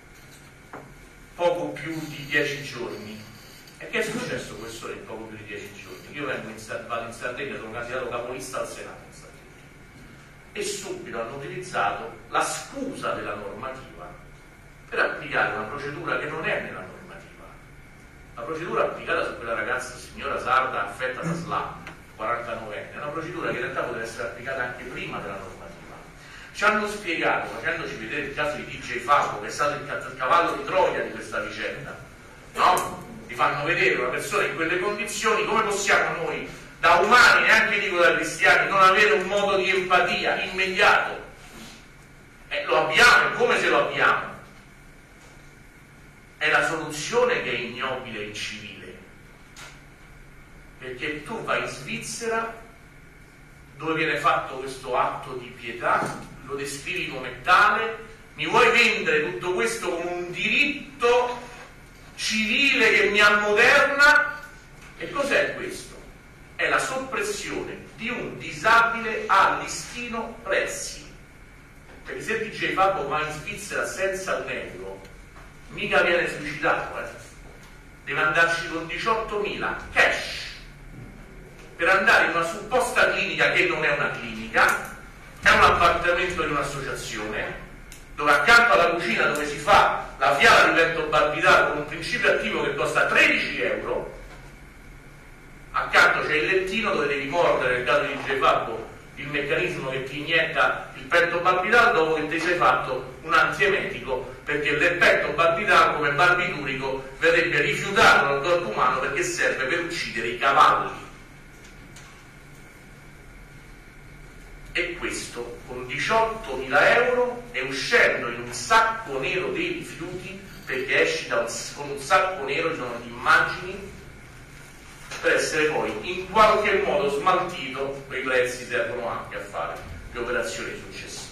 poco più di 10 giorni. E che è successo questo in poco più di 10 giorni? Io vado in Sardegna, sono candidato capolista al Senato in Sardegna, e subito hanno utilizzato la scusa della normativa per applicare una procedura che non è nella normativa. La procedura applicata su quella ragazza, signora sarda affetta da SLA, 49enne, è una procedura che in realtà poteva essere applicata anche prima della normativa. Ci hanno spiegato, facendoci vedere il caso di DJ Favo, che è stato il cavallo di Troia di questa vicenda, no? Ti fanno vedere una persona in quelle condizioni, come possiamo noi da umani, neanche dico da cristiani, non avere un modo di empatia immediato. Lo abbiamo, come se lo abbiamo? È la soluzione che è ignobile e incivile, perché tu vai in Svizzera dove viene fatto questo atto di pietà, lo descrivi come tale, mi vuoi vendere tutto questo come un diritto civile che mi ammoderna? E cos'è questo? È la soppressione di un disabile a listino prezzi. Perché se DJ Fabbo va in Svizzera senza un euro, mica viene suicidato, deve andarci con 18.000 cash per andare in una supposta clinica che non è una clinica, è un appartamento di un'associazione dove accanto alla cucina dove si fa la fiala di pentobarbital con un principio attivo che costa 13 euro, accanto c'è il lettino dove devi mordere, nel caso di DJ Fabbo, il meccanismo che ti inietta il pentobarbital dopo che ti sei fatto un antiemetico, perché il pentobarbital come barbiturico verrebbe rifiutato dal corpo umano perché serve per uccidere i cavalli. E questo con 18.000 euro e uscendo in un sacco nero dei rifiuti, perché esci con un sacco nero, ci sono le immagini, per essere poi in qualche modo smaltito. Quei prezzi servono anche a fare le operazioni successive.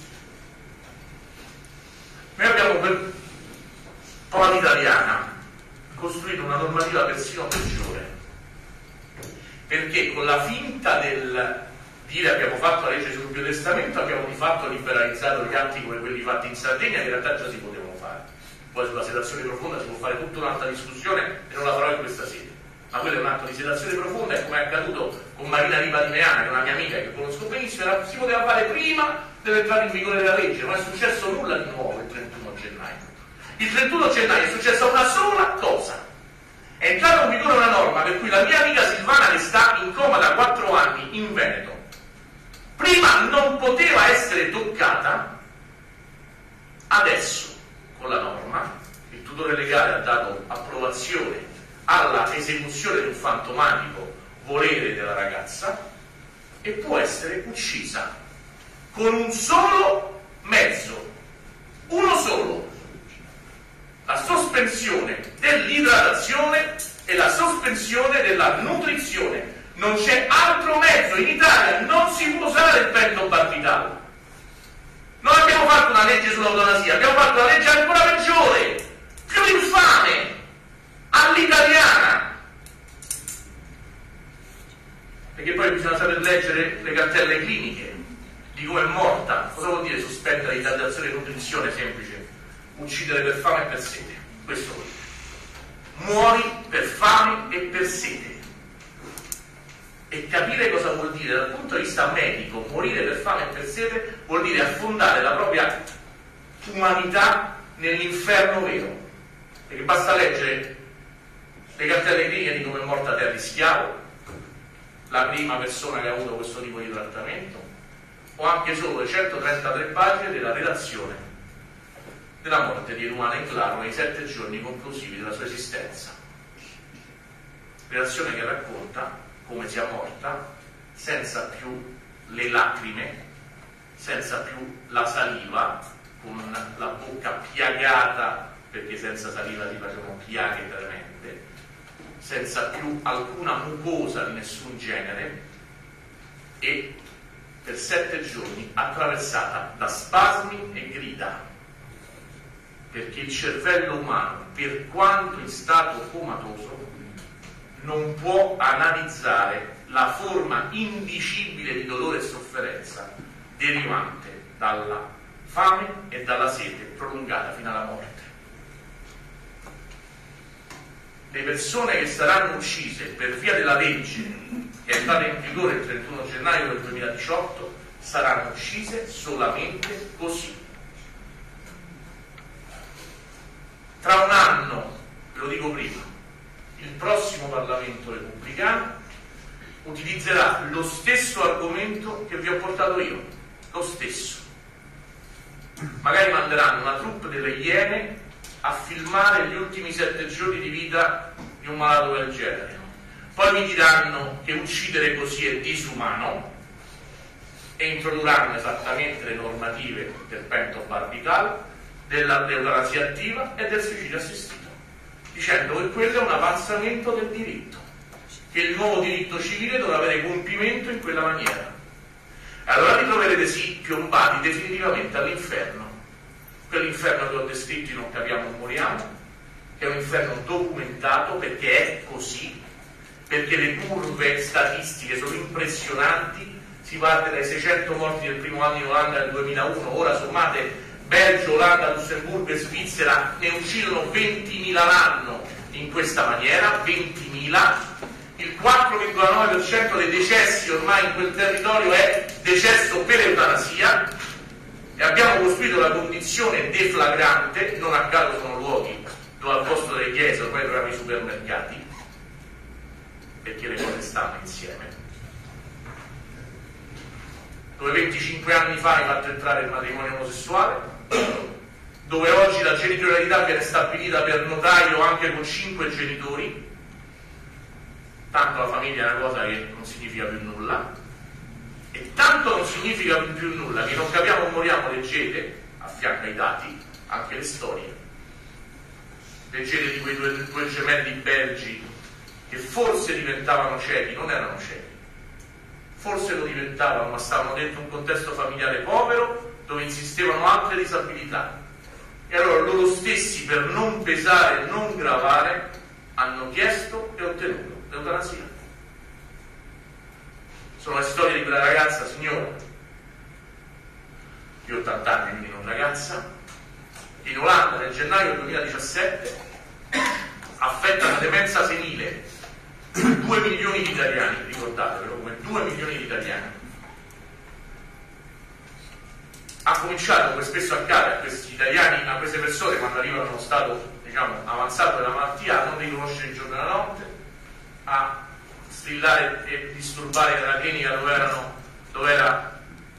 Noi abbiamo per prova italiana costruito una normativa persino peggiore, perché con la finta del dire abbiamo fatto la legge sul biotestamento abbiamo di fatto liberalizzato gli atti come quelli fatti in Sardegna, che in realtà già si potevano fare. Poi sulla sedazione profonda si può fare tutta un'altra discussione e non la farò in questa sede, ma quello è un atto di sedazione profonda, e come è accaduto con Marina Riva di Meana, che è una mia amica che conosco benissimo, si poteva fare prima dell'entrata in vigore della legge. Non è successo nulla di nuovo il 31 gennaio. Il 31 gennaio è successa una sola cosa: è entrata in vigore una norma per cui la mia amica Silvana, che sta in coma da 4 anni in Veneto, prima non poteva essere toccata, adesso con la norma il tutore legale ha dato approvazione alla esecuzione di un fantomatico volere della ragazza e può essere uccisa con un solo mezzo, uno solo: la sospensione dell'idratazione e la sospensione della nutrizione. Non c'è altro mezzo. In Italia non si può usare il pentobarbital. Noi abbiamo fatto una legge sull'eutanasia, abbiamo fatto una legge ancora peggiore, più infame, all'italiana, perché poi bisogna saper leggere le cartelle cliniche di come è morta. Cosa vuol dire sospendere idratazione e nutrizione? Semplice: uccidere per fame e per sete. Questo vuol dire: muori per fame e per sete. E capire cosa vuol dire dal punto di vista medico morire per fame e per sete vuol dire affondare la propria umanità nell'inferno vero, perché basta leggere le cartelle cliniche di come è morta Terry Schiavo, la prima persona che ha avuto questo tipo di trattamento, o anche solo le 133 pagine della relazione della morte di Eluana Enclaro nei 7 giorni conclusivi della sua esistenza. Relazione che racconta come sia morta senza più le lacrime, senza più la saliva, con la bocca piagata, perché senza saliva si facevano piaghe tremende, senza più alcuna mucosa di nessun genere, e per 7 giorni attraversata da spasmi e grida, perché il cervello umano, per quanto in stato comatoso, non può analizzare la forma indicibile di dolore e sofferenza derivante dalla fame e dalla sete prolungata fino alla morte. Le persone che saranno uccise per via della legge che è entrata in vigore il 31 gennaio del 2018 saranno uccise solamente così. Tra un anno, ve lo dico prima, il prossimo Parlamento repubblicano utilizzerà lo stesso argomento che vi ho portato io, lo stesso. Magari manderanno una troupe delle Iene a filmare gli ultimi 7 giorni di vita di un malato del genere. Poi mi diranno che uccidere così è disumano e introdurranno esattamente le normative del pentobarbital, dell'eutanasia attiva e del suicidio assistito, dicendo che quello è un avanzamento del diritto, che il nuovo diritto civile dovrà avere compimento in quella maniera. Allora vi troverete sì piombati definitivamente all'inferno, quell'inferno che ho descritto in Non capiamo o moriamo, che è un inferno documentato perché è così, perché le curve statistiche sono impressionanti. Si parte dai 600 morti del primo anno in Olanda nel 2001, ora sommate Belgio, Olanda, Lussemburgo e Svizzera, ne uccidono 20.000 l'anno in questa maniera, 20.000. Il 4,9% dei decessi ormai in quel territorio è decesso per eutanasia, e abbiamo costruito la condizione deflagrante, non a caso sono luoghi dove al posto delle chiese ormai troviamo i supermercati, perché le cose stanno insieme, dove 25 anni fa hai fatto entrare il matrimonio omosessuale, dove oggi la genitorialità viene stabilita per notaio anche con 5 genitori, tanto la famiglia è una cosa che non significa più nulla, e tanto non significa più nulla che Non capiamo o moriamo, leggete, a fianco ai dati, anche le storie, leggete di quei due gemelli belgi che forse diventavano ciechi, non erano ciechi, forse lo diventavano, ma stavano dentro un contesto familiare povero dove insistevano altre disabilità, e allora loro stessi, per non pesare e non gravare, hanno chiesto e ottenuto l'eutanasia. Sono le storie di quella ragazza, signora di 80 anni, quindi non ragazza, in Olanda nel gennaio 2017, affetta da demenza senile, 2 milioni di italiani, ricordatevelo, come 2 milioni di italiani. Ha cominciato, come spesso accade a questi italiani, a queste persone, quando arrivano in uno stato, diciamo, avanzato della malattia, a non riconoscere il giorno e la notte, a strillare e disturbare nella clinica dove era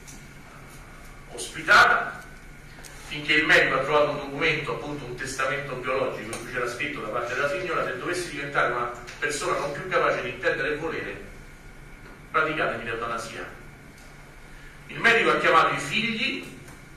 ospitata, finché il medico ha trovato un documento, appunto un testamento biologico, in cui c'era scritto da parte della signora: se dovesse diventare una persona non più capace di intendere e volere, praticatemi l'eutanasia. Il medico ha chiamato i figli,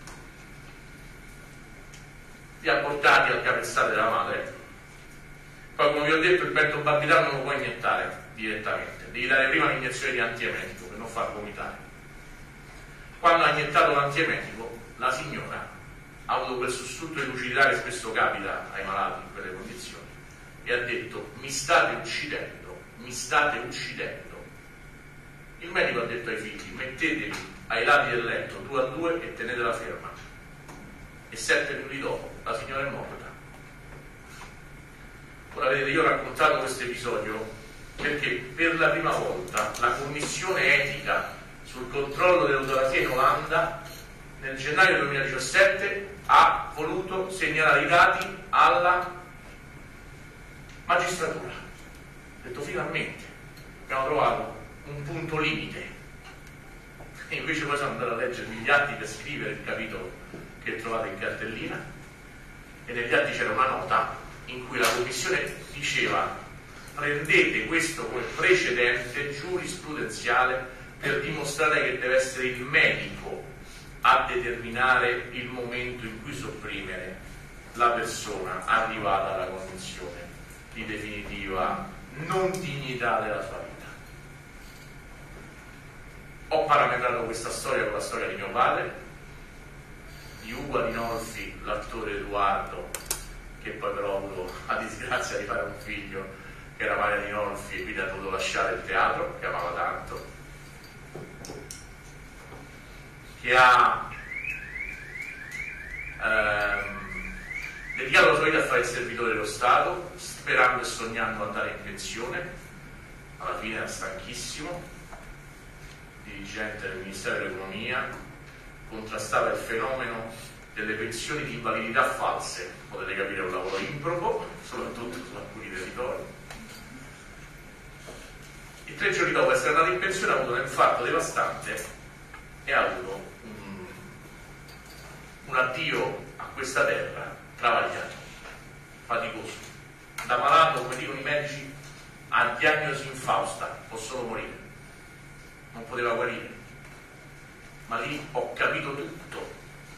li ha portati al capezzale della madre. Poi, come vi ho detto, il pentobarbital non lo puoi iniettare direttamente, devi dare prima l'iniezione di antiemetico per non far vomitare. Quando ha iniettato l'antiemetico, la signora ha avuto quel sussulto di lucidità che spesso capita ai malati in quelle condizioni, e ha detto: mi state uccidendo, mi state uccidendo. Il medico ha detto ai figli: mettetevi ai lati del letto 2 a 2 e tenetela ferma. E 7 minuti dopo la signora è morta. Ora vedete, io ho raccontato questo episodio perché per la prima volta la commissione etica sul controllo dell'eutanasia in Olanda nel gennaio 2017 ha voluto segnalare i dati alla magistratura. Ha detto: finalmente abbiamo trovato un punto limite. E invece poi sono andato a leggermi gli atti per scrivere il capitolo che trovate in cartellina, e negli atti c'era una nota in cui la commissione diceva: prendete questo come precedente giurisprudenziale per dimostrare che deve essere il medico a determinare il momento in cui sopprimere la persona arrivata alla condizione di definitiva non dignità della sua vita. Ho parametrato questa storia con la storia di mio padre, di Ugo Adinolfi, l'attore Edoardo, che poi però ha avuto la disgrazia di fare un figlio che era Mario Adinolfi e quindi ha dovuto lasciare il teatro, che amava tanto, che ha dedicato la sua vita a fare il servitore dello Stato, sperando e sognando di andare in pensione. Alla fine era stanchissimo, dirigente del Ministero dell'Economia, contrastava il fenomeno delle pensioni di invalidità false. Potete capire, un lavoro improbo, soprattutto su alcuni territori. E 3 giorni dopo essere andato in pensione ha avuto un infarto devastante e ha avuto un addio a questa terra travagliato, faticoso, da malato, come dicono i medici, a diagnosi infausta, può solo morire, non poteva guarire, ma lì ho capito tutto.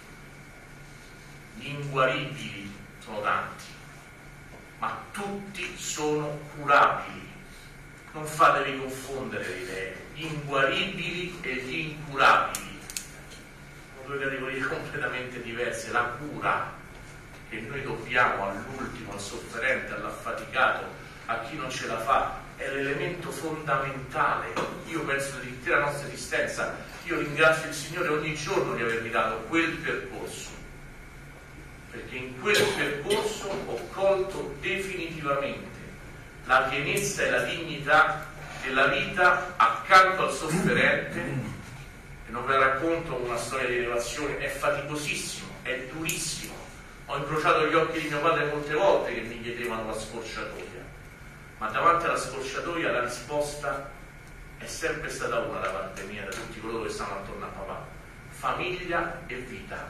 Gli inguaribili sono tanti, ma tutti sono curabili. Non fatevi confondere le idee, gli inguaribili e gli incurabili sono due categorie completamente diverse. La cura che noi dobbiamo all'ultimo, al sofferente, all'affaticato, a chi non ce la fa, è l'elemento fondamentale. Io penso dell'intera nostra esistenza. Io ringrazio il Signore ogni giorno di avermi dato quel percorso, perché in quel percorso ho colto definitivamente la pienezza e la dignità della vita accanto al sofferente. E non vi racconto una storia di elevazione, è faticosissimo, è durissimo. Ho incrociato gli occhi di mio padre molte volte che mi chiedevano la scorciatoia, ma davanti alla scorciatoia la risposta è sempre stata una da parte mia, da tutti coloro che stanno attorno a papà: famiglia e vita.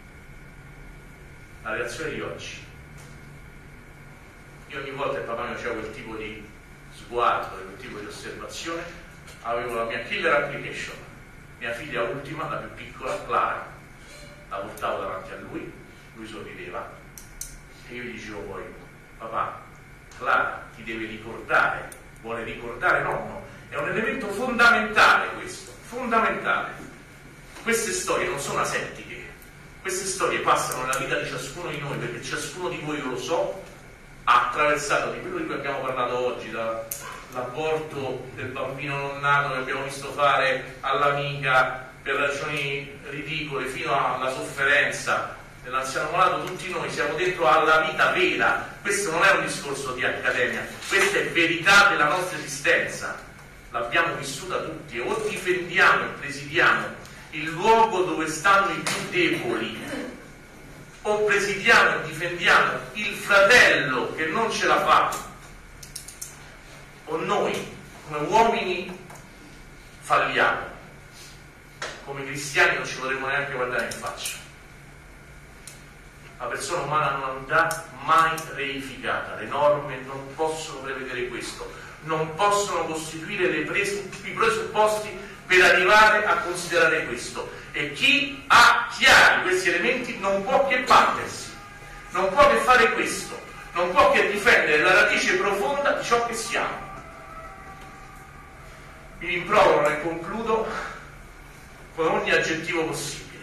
La reazione di oggi. Io ogni volta che papà mi faceva quel tipo di sguardo, quel tipo di osservazione, avevo la mia killer application, mia figlia ultima, la più piccola, Clara, la portavo davanti a lui sorrideva e io gli dicevo poi: papà, Clara ti deve ricordare, vuole ricordare nonno. È un elemento fondamentale questo, fondamentale. Queste storie non sono asettiche, queste storie passano nella vita di ciascuno di noi, perché ciascuno di voi, io lo so, ha attraversato di quello di cui abbiamo parlato oggi, dall'aborto del bambino non nato che abbiamo visto fare all'amica per ragioni ridicole, fino alla sofferenza dell'anziano malato. Tutti noi siamo dentro alla vita vera. Questo non è un discorso di accademia, questa è verità della nostra esistenza, l'abbiamo vissuta tutti. E o difendiamo e presidiamo il luogo dove stanno i più deboli, o presidiamo e difendiamo il fratello che non ce la fa, o noi come uomini falliamo, come cristiani non ci potremmo neanche guardare in faccia. La persona umana non andrà mai reificata, le norme non possono prevedere questo, non possono costituire i presupposti per arrivare a considerare questo. E chi ha chiari questi elementi non può che battersi, non può che fare questo, non può che difendere la radice profonda di ciò che siamo. Mi rimproverano e concludo con ogni aggettivo possibile,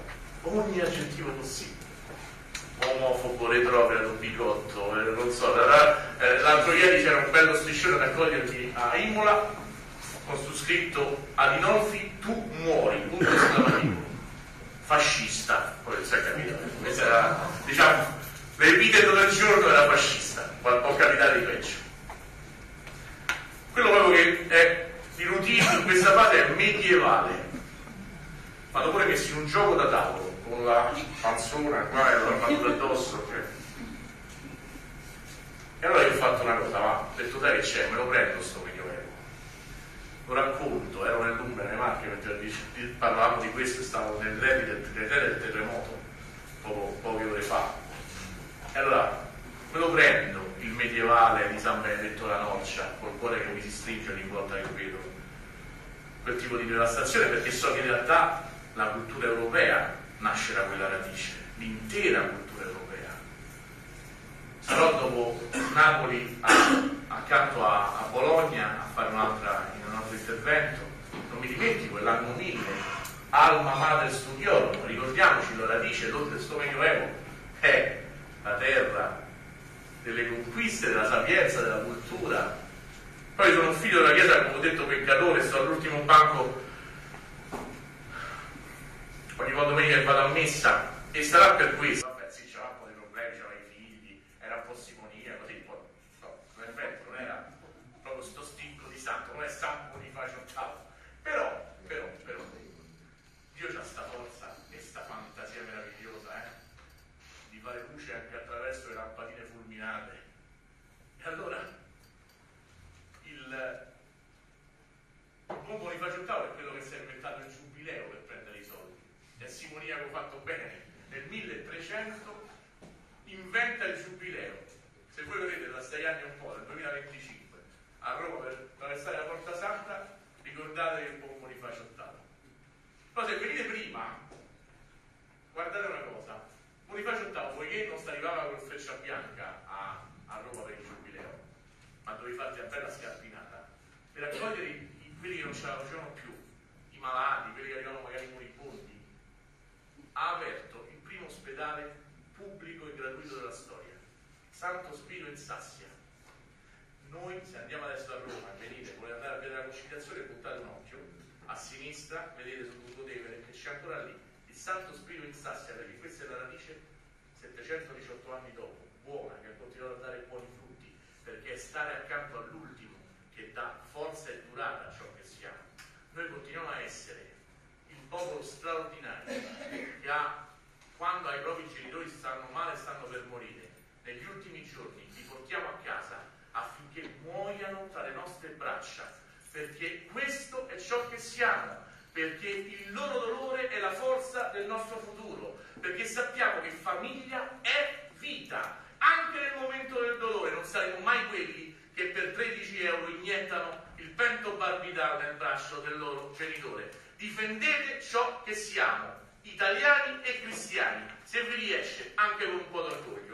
omofobo, retrogrado, bigotto, non so. L'altro ieri c'era un bello striscione ad accogliermi a Imola con su scritto: Adinolfi, tu muori, punto esclamativo. Fascista, poi si è capito, questa era, diciamo, l'epiteto del giorno era fascista, può capitare di peggio. Quello proprio che è di routine in questa fase è medievale. Vado pure messi in un gioco da tavolo con la panzona qua e l'armatura addosso, cioè. E allora io ho fatto una cosa, ho detto: dai, che c'è, me lo prendo sto medioevo, lo racconto. Ero nell'Umbria, nelle Marche, mentre parlavamo di questo, stavo nell'epite del terremoto poche ore fa. E allora me lo prendo il medievale di San Benedetto la Norcia, col cuore che mi si stringe ogni volta che vedo quel tipo di devastazione, perché so che in realtà la cultura europea nasce da quella radice, l'intera cultura europea. Sarò dopo Napoli accanto a Bologna a fare un altro intervento. Non mi dimentico quell'anno 1000, Alma Mater Studiorum, ricordiamoci la radice, l'oltre sto medioevo è la terra delle conquiste, della sapienza, della cultura. Poi sono un figlio della Chiesa, come ho detto, peccatore, sto all'ultimo banco ogni volta domenica che vado a messa, e sarà per questo. Vabbè, sì, c'era un po' di problemi, c'erano i figli, era un po' simonia, così, poi no, non era proprio sto stinco di santo, non è San Bonifacio VIII, però Dio c'ha sta forza e sta fantasia meravigliosa, di fare luce anche attraverso le lampadine fulminate. E allora il buon Bonifacio VIII è quello che si è inventato il giubileo per prendere i soldi. È simoniaco fatto bene. Nel 1300 inventa il giubileo. Se voi vedete da 6 anni e un po', nel 2025, a Roma per attraversare la Porta Santa, ricordatevi il buon Bonifacio VIII. Poi se venite prima, guardate una cosa, Bonifacio VIII, poiché non si arrivava con freccia bianca a Roma per il giubileo, ma dovevi farti una bella scarpinata, per accogliere quelli che non ce la facevano più, i malati, quelli che arrivavano magari moribondi, ha aperto il primo ospedale pubblico e gratuito della storia, Santo Spiro in Sassia. Noi, se andiamo adesso a Roma e venite, volete andare a vedere la Conciliazione, puntate un occhio a sinistra, vedete sul Lungotevere che c'è ancora lì il Santo Spiro in Sassia, perché questa è la radice 718 anni dopo, buona, che ha continuato a dare buoni frutti, perché è stare accanto all'ultimo che dà forza e durata a ciò che siamo. Noi continuiamo a essere il popolo straordinario che ha, quando ai propri genitori stanno male e stanno per morire, negli ultimi giorni li portiamo a casa affinché muoiano tra le nostre braccia, perché questo è ciò che siamo, perché il loro dolore è la forza del nostro futuro, perché sappiamo che famiglia è vita. Anche nel momento del dolore non saremo mai quelli che per 13 euro iniettano il pentobarbital nel braccio del loro genitore. Difendete ciò che siamo, italiani e cristiani, se vi riesce anche con un po' d'orgoglio.